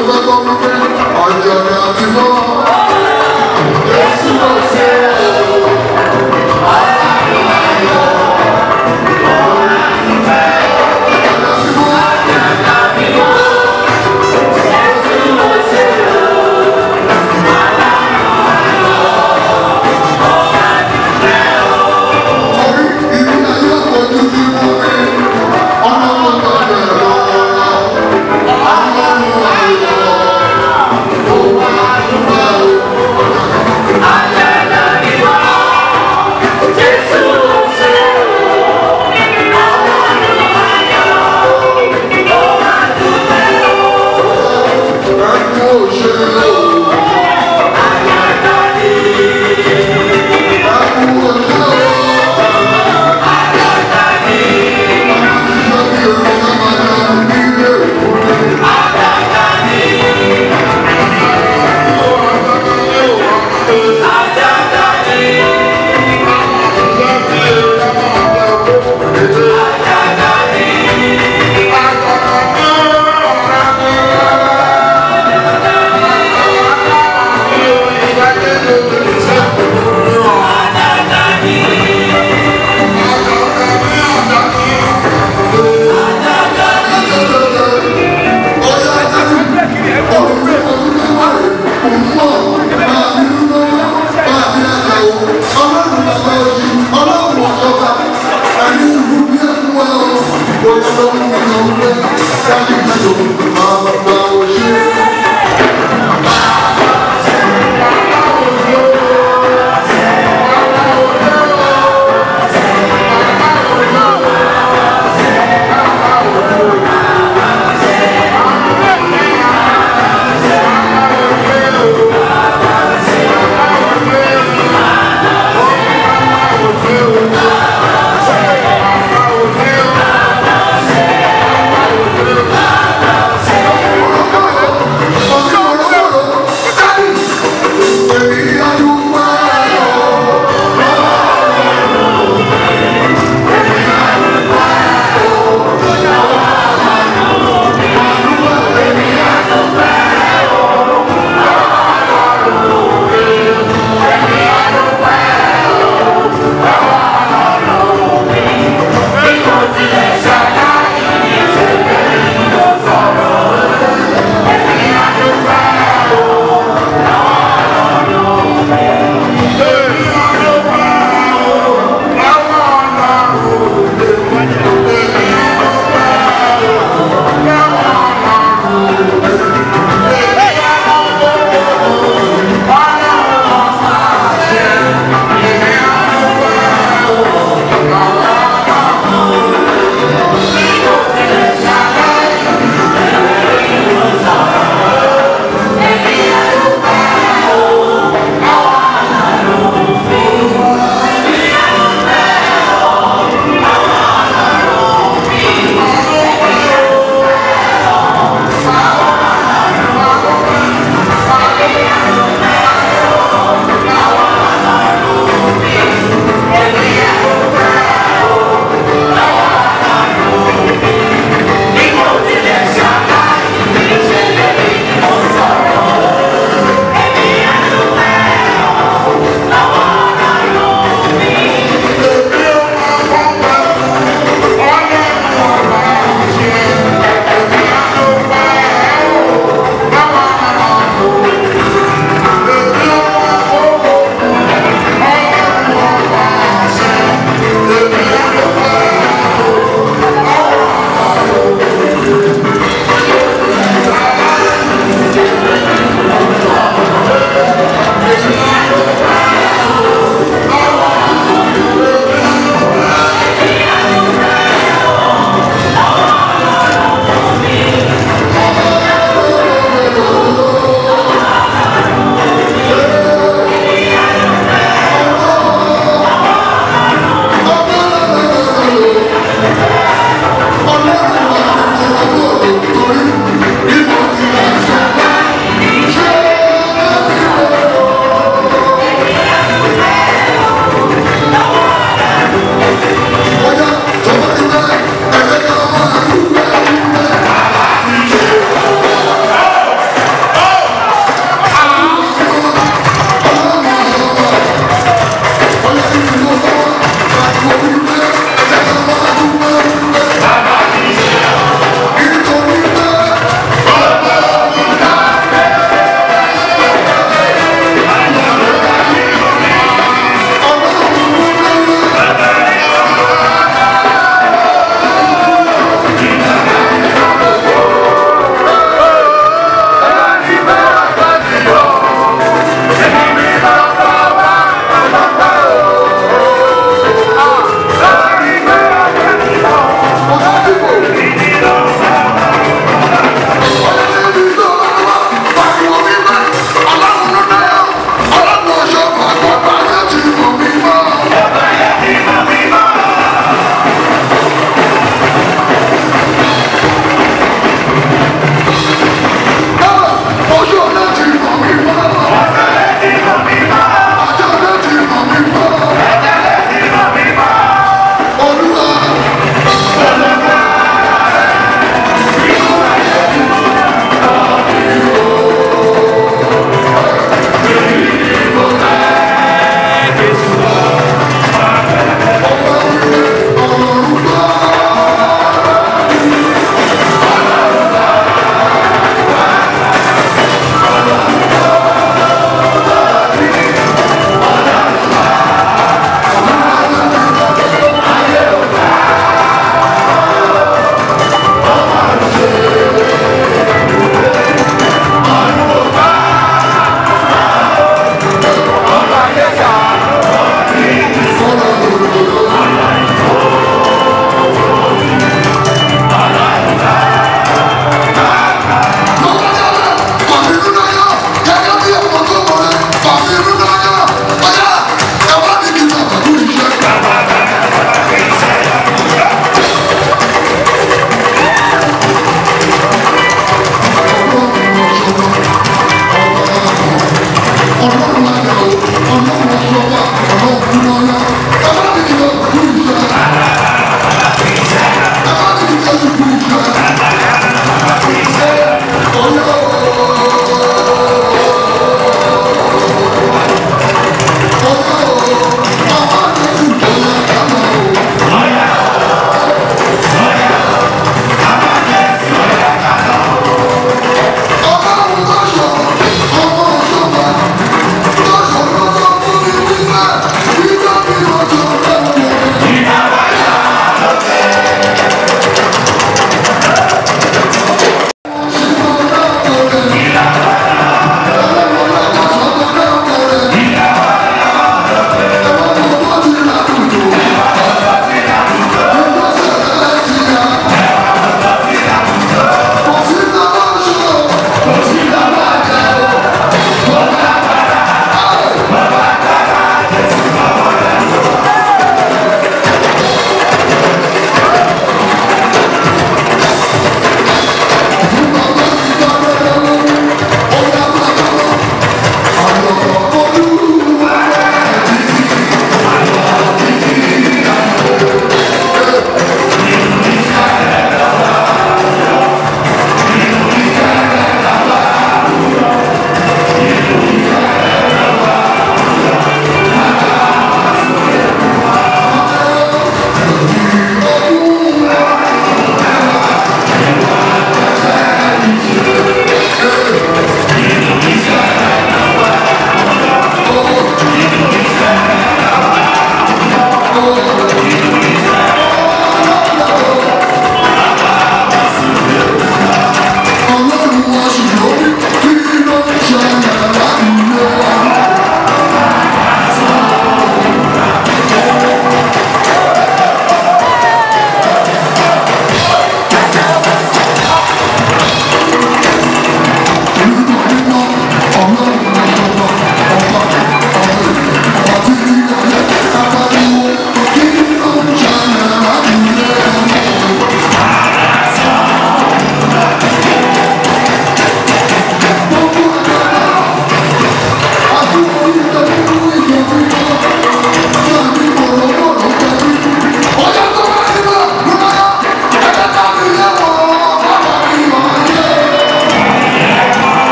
Thank you.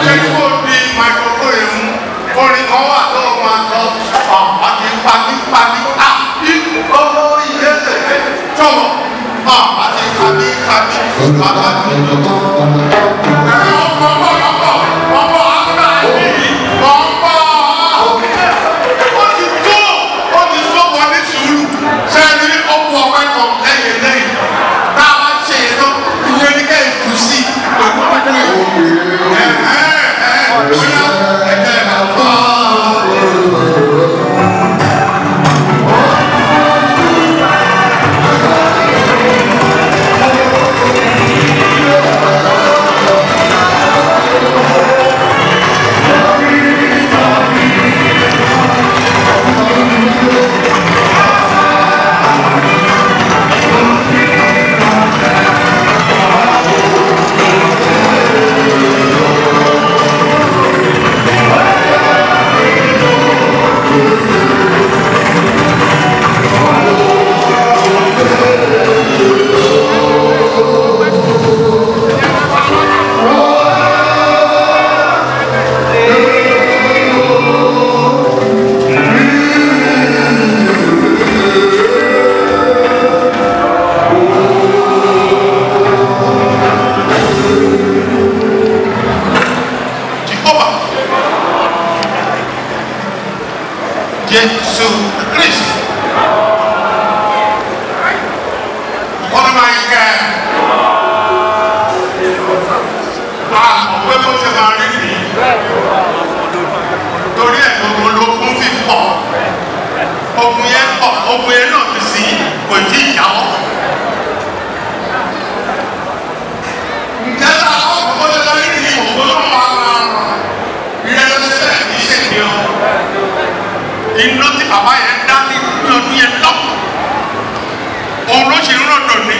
ṣe kó di microphone yẹn mú orin kan wà tó máa kọ ọ̀pá ti pali pali à olórí yẹlẹ jọ̀wọ́ ọ̀pá ti pali pali bàbá mi. ọ̀pọ̀ ọ̀pọ̀ ọ̀pọ̀ àgbà yìí ọ̀pọ̀ ó ti tó ó ti tó wọn ní sùúrù sẹ́ni ọ̀pọ̀ ọ̀pẹ kan lẹ́yìn lẹ́yìn tá a bá ṣe é tán ìyẹn ní ká ètò sí pẹ̀lú pẹ̀lú ìwé. Jésù Kristi ọ̀nà máa ń kẹ́ àmọ̀ pé bó ṣe máa rí ni torí ẹ̀ gbogbo lókun fi pọ̀ ogun yẹn pọ̀ ogun yẹn náà ti sí kò tí ì jáwọ́. Ìjẹ́ta ọkọ̀ bó ṣe máa rí ni òkú ló máa ra ìrẹsẹ̀ kì í ṣe kí ọ. Iná tí bàbá yẹn dá ní ọdún yẹn lọ òun ló ṣe rọ̀dọ̀ ni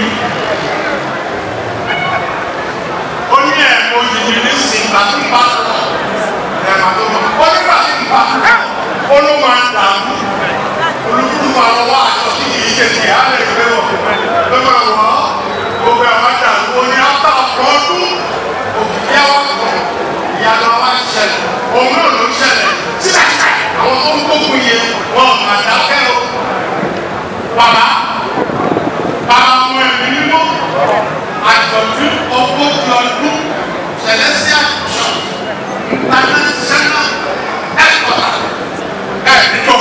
ó ní ẹ̀ mo yìí ní sìnkà tí n bá lọ ẹ̀ máa tó lọ ó ní bàtí n bá lọ ó ló máa dààmú olùkúlù máa lọ wá aṣọ tí kì í ṣe tì á lè gbé wọ̀ ló máa wọ̀ ọ́ gbogbo ẹ̀ máa dààmú ó ní áfà ọ̀pọ̀ ọdún òkìkí àwọn kan ìyàtọ̀ wa ń ṣẹlẹ̀ òun náà ló ń ṣẹlẹ̀ síbẹ̀síbẹ̀ àwọn tó ń gbógun yẹn wọn máa dákẹ́ o bàbá bàbá ọmọ ẹ̀mí mímọ́ àjọ̀dún ogójì ọdún celestial church international headquarter ẹ̀ níjọ́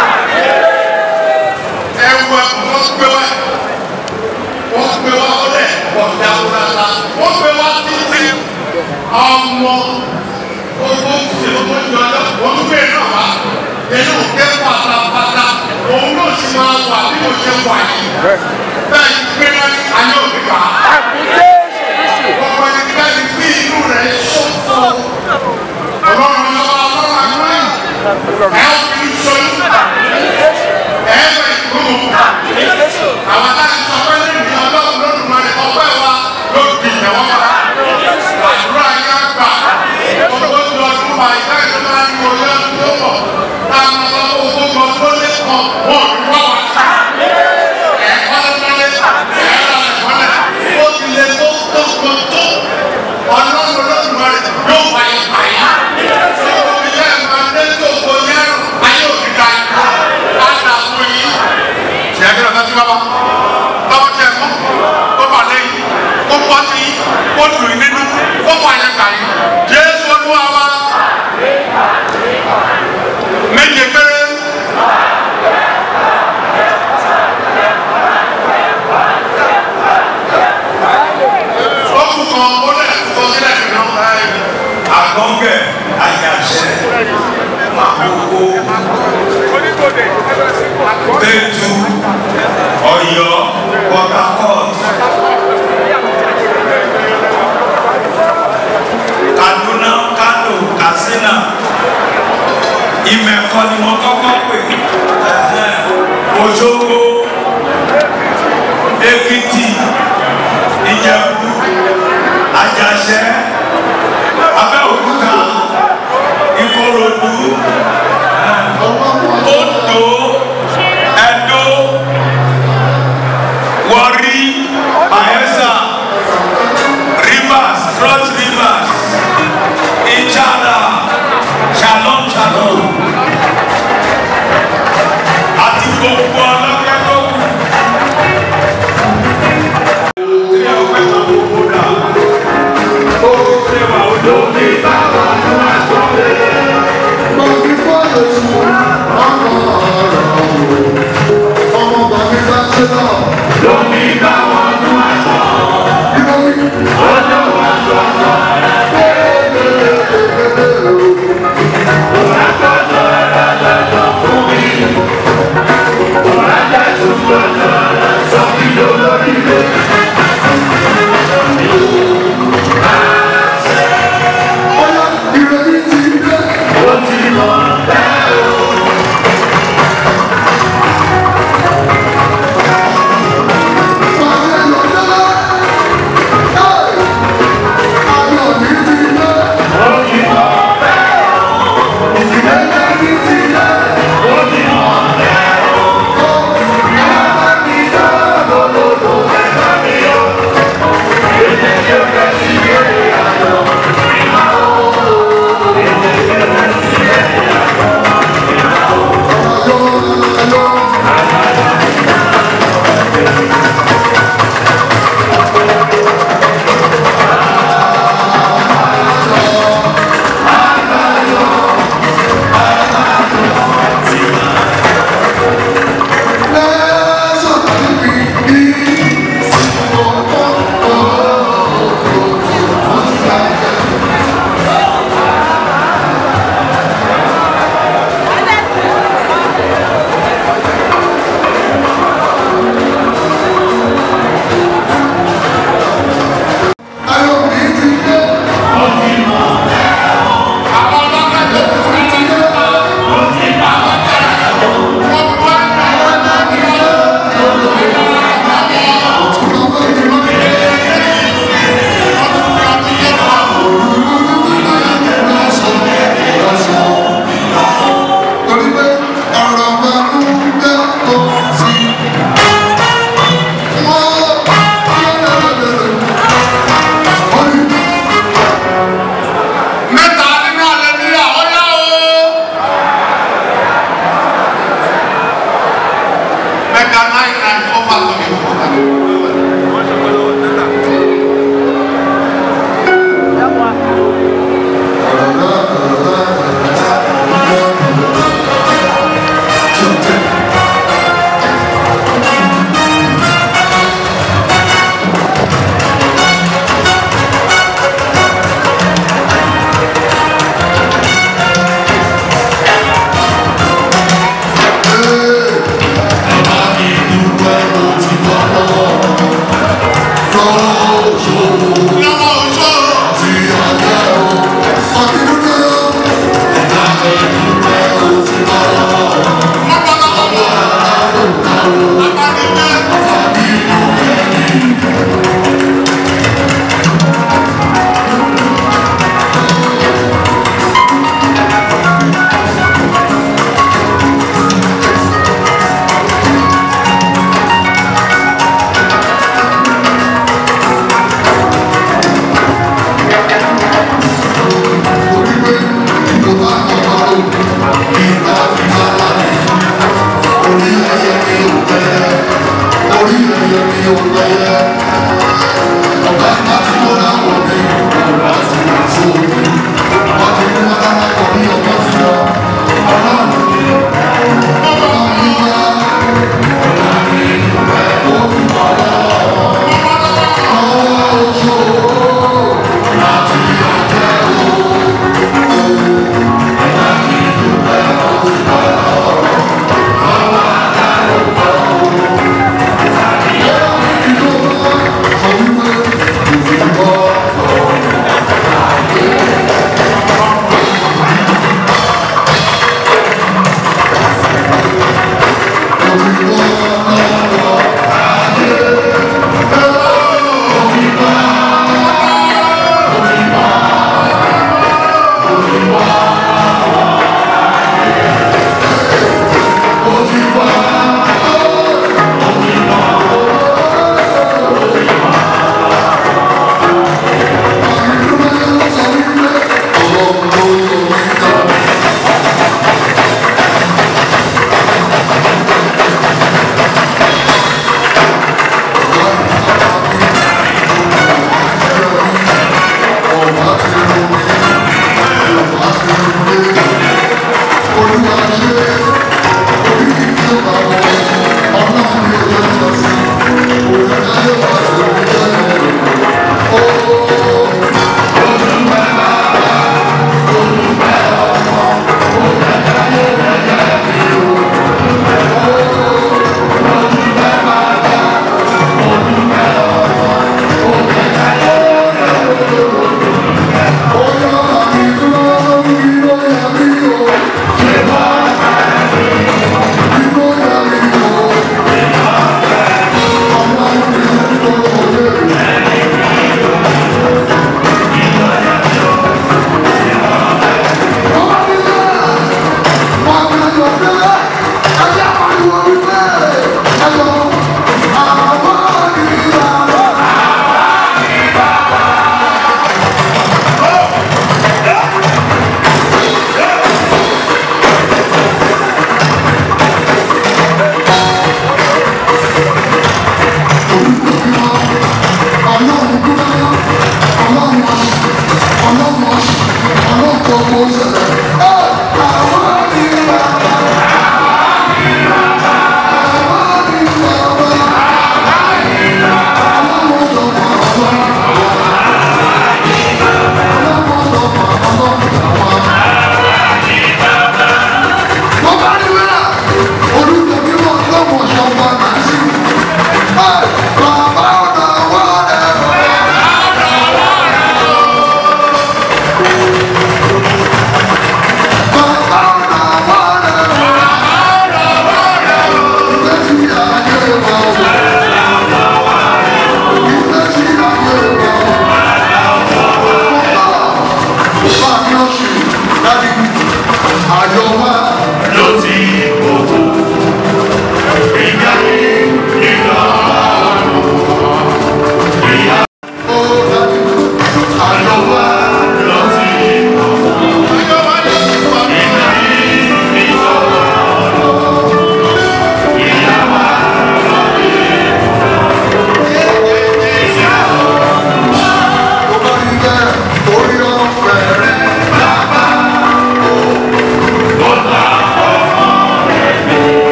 ẹ̀ wọ wọ́n gbé wá wọ́n gbé wá ọ̀rẹ́ ọ̀dà ọ̀dà wọ́n gbé wá títí ọmọ owó ṣe ogójì ọdún wọ́n gbé náà wá ẹnu òkè pátápátá òun náà sì máa wà bí mo ṣe wà yìí bẹ́ẹ̀ ni pé ayé òbí bá ọkọ ẹni bẹ́ẹ̀ ni bí inú rẹ̀ ṣòfò ọlọ́run lọ́wọ́ ọlọ́run àgbẹ̀ ẹ̀ ọ́ fi sọ́yún ẹ̀ ẹ̀ bẹ̀ gbọ́mọ̀ àwọn táyà sọ pé ní ọlọ́run lọ́dún rẹ̀ ọgbẹ́ wa ló di ìyàwó wa àdúrà yá gbà ọgbọ́n tó ọdún wa ìgbà ìjọba ní oyè ọdún tó wọ̀ táwọn ọlọ́wọ́ gbogbo ọdún lé kan wọ́n rí wá wá ká ẹ̀kọ́ lọ́lẹ́ ẹ̀rọ ẹ̀kọ́lẹ̀ ó ti lè tó tó tó tó ọlọ́run lọ́dún rẹ̀ yóò wá ìgbà yá gbogbo ilé ẹ̀ma dé tó kò yẹrù ayé òbí ga ìgbà láti àpò yìí ṣe é kí lọ́dún tí wọ́n bá lọ́wọ́ tí ẹ̀ mọ́ kó bà lẹ́yìn kó pọ́ sí kó lù nínú kó wà yẹn gbà yìí Jésù Olúwa wa méje péré. ó kù kan ó lè kó sílẹ̀ nínú àgbọ̀ngẹ̀ àyàṣẹ́ àkókò Kétu Ọ̀yọ́ Port Harcourt Kaduna Kano Katsina Ìmẹ̀kọ ni mo kọ́kọ́ pè Òṣogbo Èkìtì Ìjẹ̀bú Àjàṣẹ́ Abẹ́òkúta Ìkòròdú Oǹdó Ẹdó Warri Bayelsa Rivers Cross Rivers Ìjẹ̀bú. ṣàlọ́. Àti gbogbo ọlọ́pẹ́ tó kù. Tí ọpẹ́ máa ń wò dà. Ó ṣe wà ó lómi báwa ló wá sọ́lé. Mo fi fọ́ọ̀lù sùn ọmọ ọ̀rọ̀ ọmọ bàbí bá ṣe náà. Lómi báwa ló wá sọ. Ọjọ́ wa sọ̀rọ̀ rẹ̀.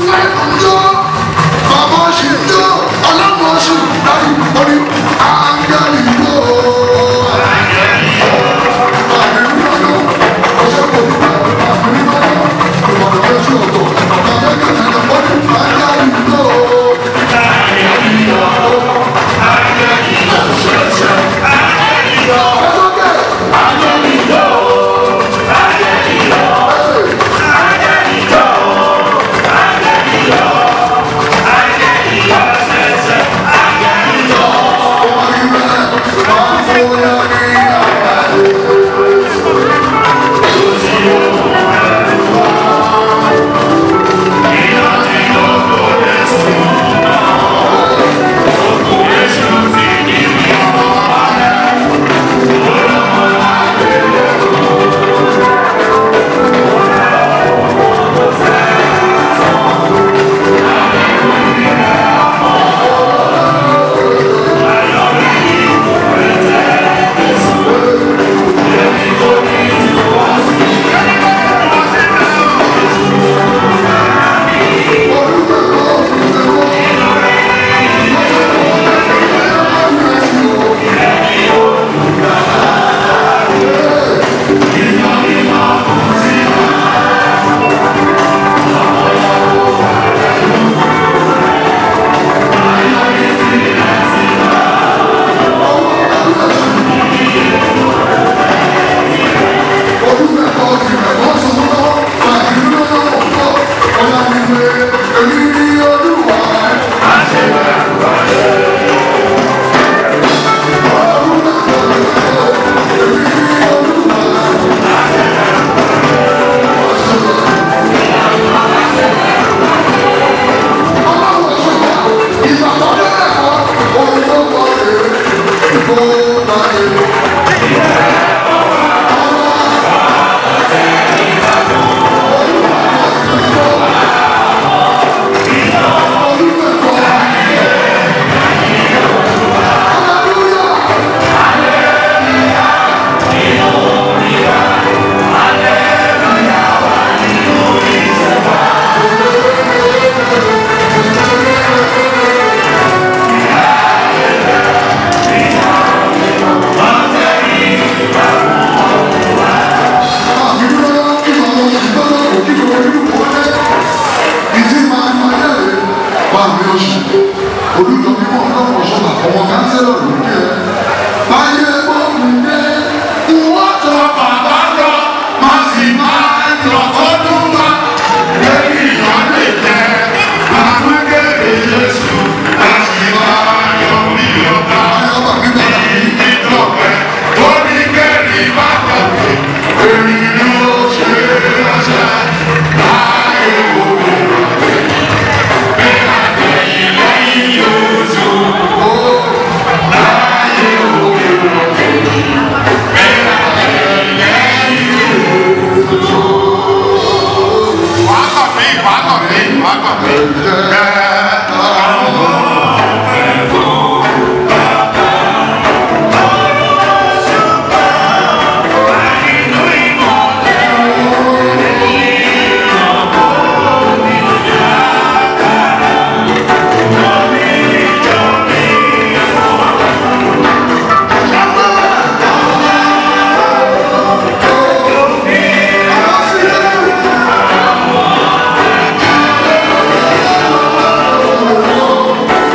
Thank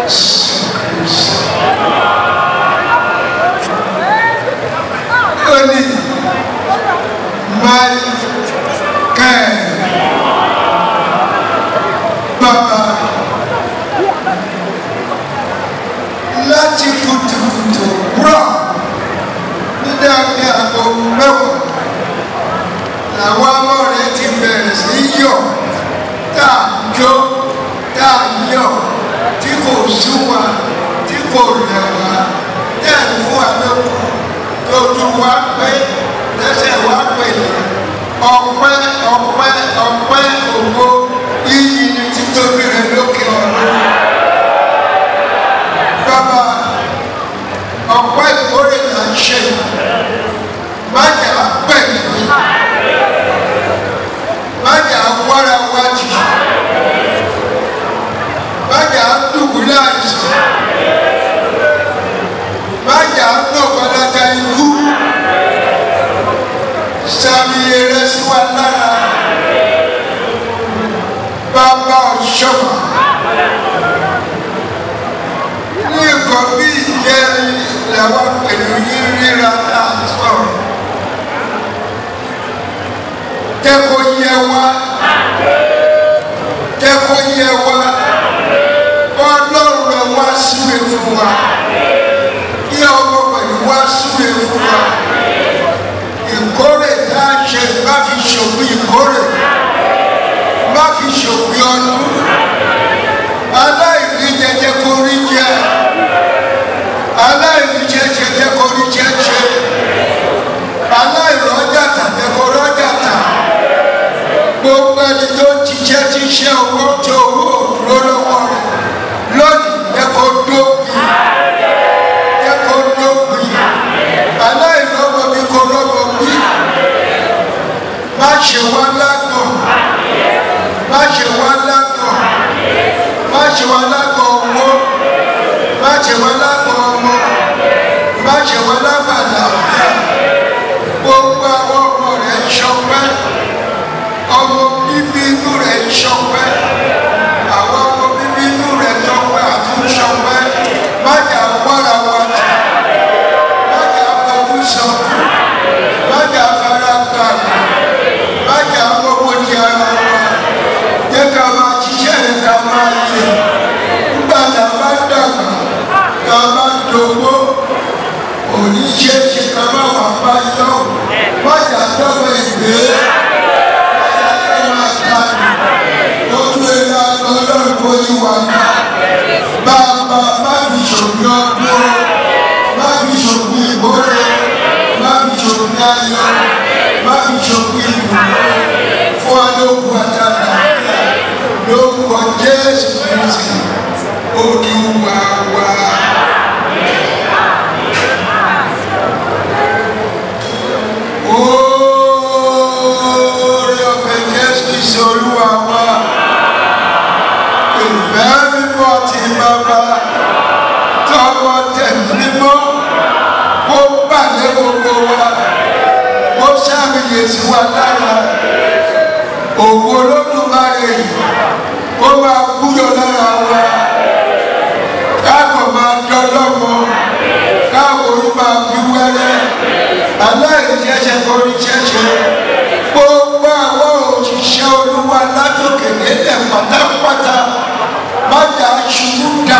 Jésù Kristi. Ó ní máa kẹ́ ẹ̀ bàbá láti kùtùkùtù rọ̀ ní dáadé àgọ́ mẹ́wàá làwọn ọmọ rẹ̀ ti bẹ̀rẹ̀ sí yọ̀ tá a jó tá a yọ̀ tí kò sú wa tí kò rẹ̀ wá tẹ̀ ń fún wa lókun tójú wa pé lẹ́sẹ̀ wa pè ní ọpẹ́ ọpẹ́ ọpẹ́ ògo iyì ni títóbi rẹ̀ lókè ọ̀run. Bàbá ọpẹ́ ìkórè là ń ṣe májà pẹ̀ mí májà wára wájú májà dùbúlẹ̀ àìsàn májà nọ̀gbọ́dájà ikú sàmì eré sí wa lára bàbá ọ̀ṣọ́fà ní nǹkan bí ìjẹrin làwọn pẹ̀lú yín ríra tá a sọ̀rọ̀ jẹ́ kó yẹ wá jẹ́ kó yẹ wá ọlọ́run rẹ̀ wá súre fún wa kí ọmọ pẹ̀lú wá súre fún wa ìkórè tá a ṣe má fi ṣòpin ìkórè má fi ṣòpin ọdún aláìní jẹjẹ kó rí jẹ aláìní jẹjẹ jẹ kó rí jẹjẹ aláìrọ́jà tàbí kó rọ́jà tà gbogbo ẹni tó jíjẹ́ jíṣẹ́ owó tó owó òdúró lọ́wọ́ rẹ̀ lónìí jẹ́ kó dópin jẹ́ kó dópin aláìrọ́mọ bí kó rọ́mọ bí má ṣe wá lágàn má ṣe wá lágàn má ṣe wá lágàn owó má ṣe wá lágàn ọmọ má ṣe wá lágàn àlàáfíà gbogbo àwọn ọmọ rẹ̀ ń ṣọpẹ́ ọmọ bíbí inú rẹ̀ ń ṣọpẹ́ àwọn ọmọ bíbí inú rẹ̀ tọpẹ́ àtúnṣọpẹ́ má jà wára wa jù má jà fojú sọkún má jà fara gbàgbà má jà gbogbo di ara wa jẹ́ ká máa ṣiṣẹ́ rẹ̀ ká máa yẹ nígbà tá a bá dàgbà tá a bá dògbò òní ṣe é ṣe ká má wà bá yọ má jà dọ́gba ìgbé. Olúwa bàbá má fi ṣògbìn ọdún má fi ṣògbìn ìkórè má fi ṣògbìn ayọ̀ má fi ṣògbìn ìbùkún fún alóògùn àtàlà lórúkọ Jésù Kristi Olúwa wa. Oore ọ̀fẹ́ Jésù Kristi Olúwa wa. Ìfẹ́ mímọ́ ti bàbá tọmọ tẹ̀mí mímọ́ kó bàlẹ́ gbogbo wa kó ṣàmìyè sí wa lára òwò Olódùmarè kó máa kúyọ lára wa káàkó máa dọ́lọ́mọ káàkó yìí máa bí wẹ́rẹ́ aláìṣẹ́ṣẹ́ kórí ṣẹ́ṣẹ́ gbogbo àwọn òṣìṣẹ́ Olúwa látòkè nílẹ̀ pátápátá má jà ṣubú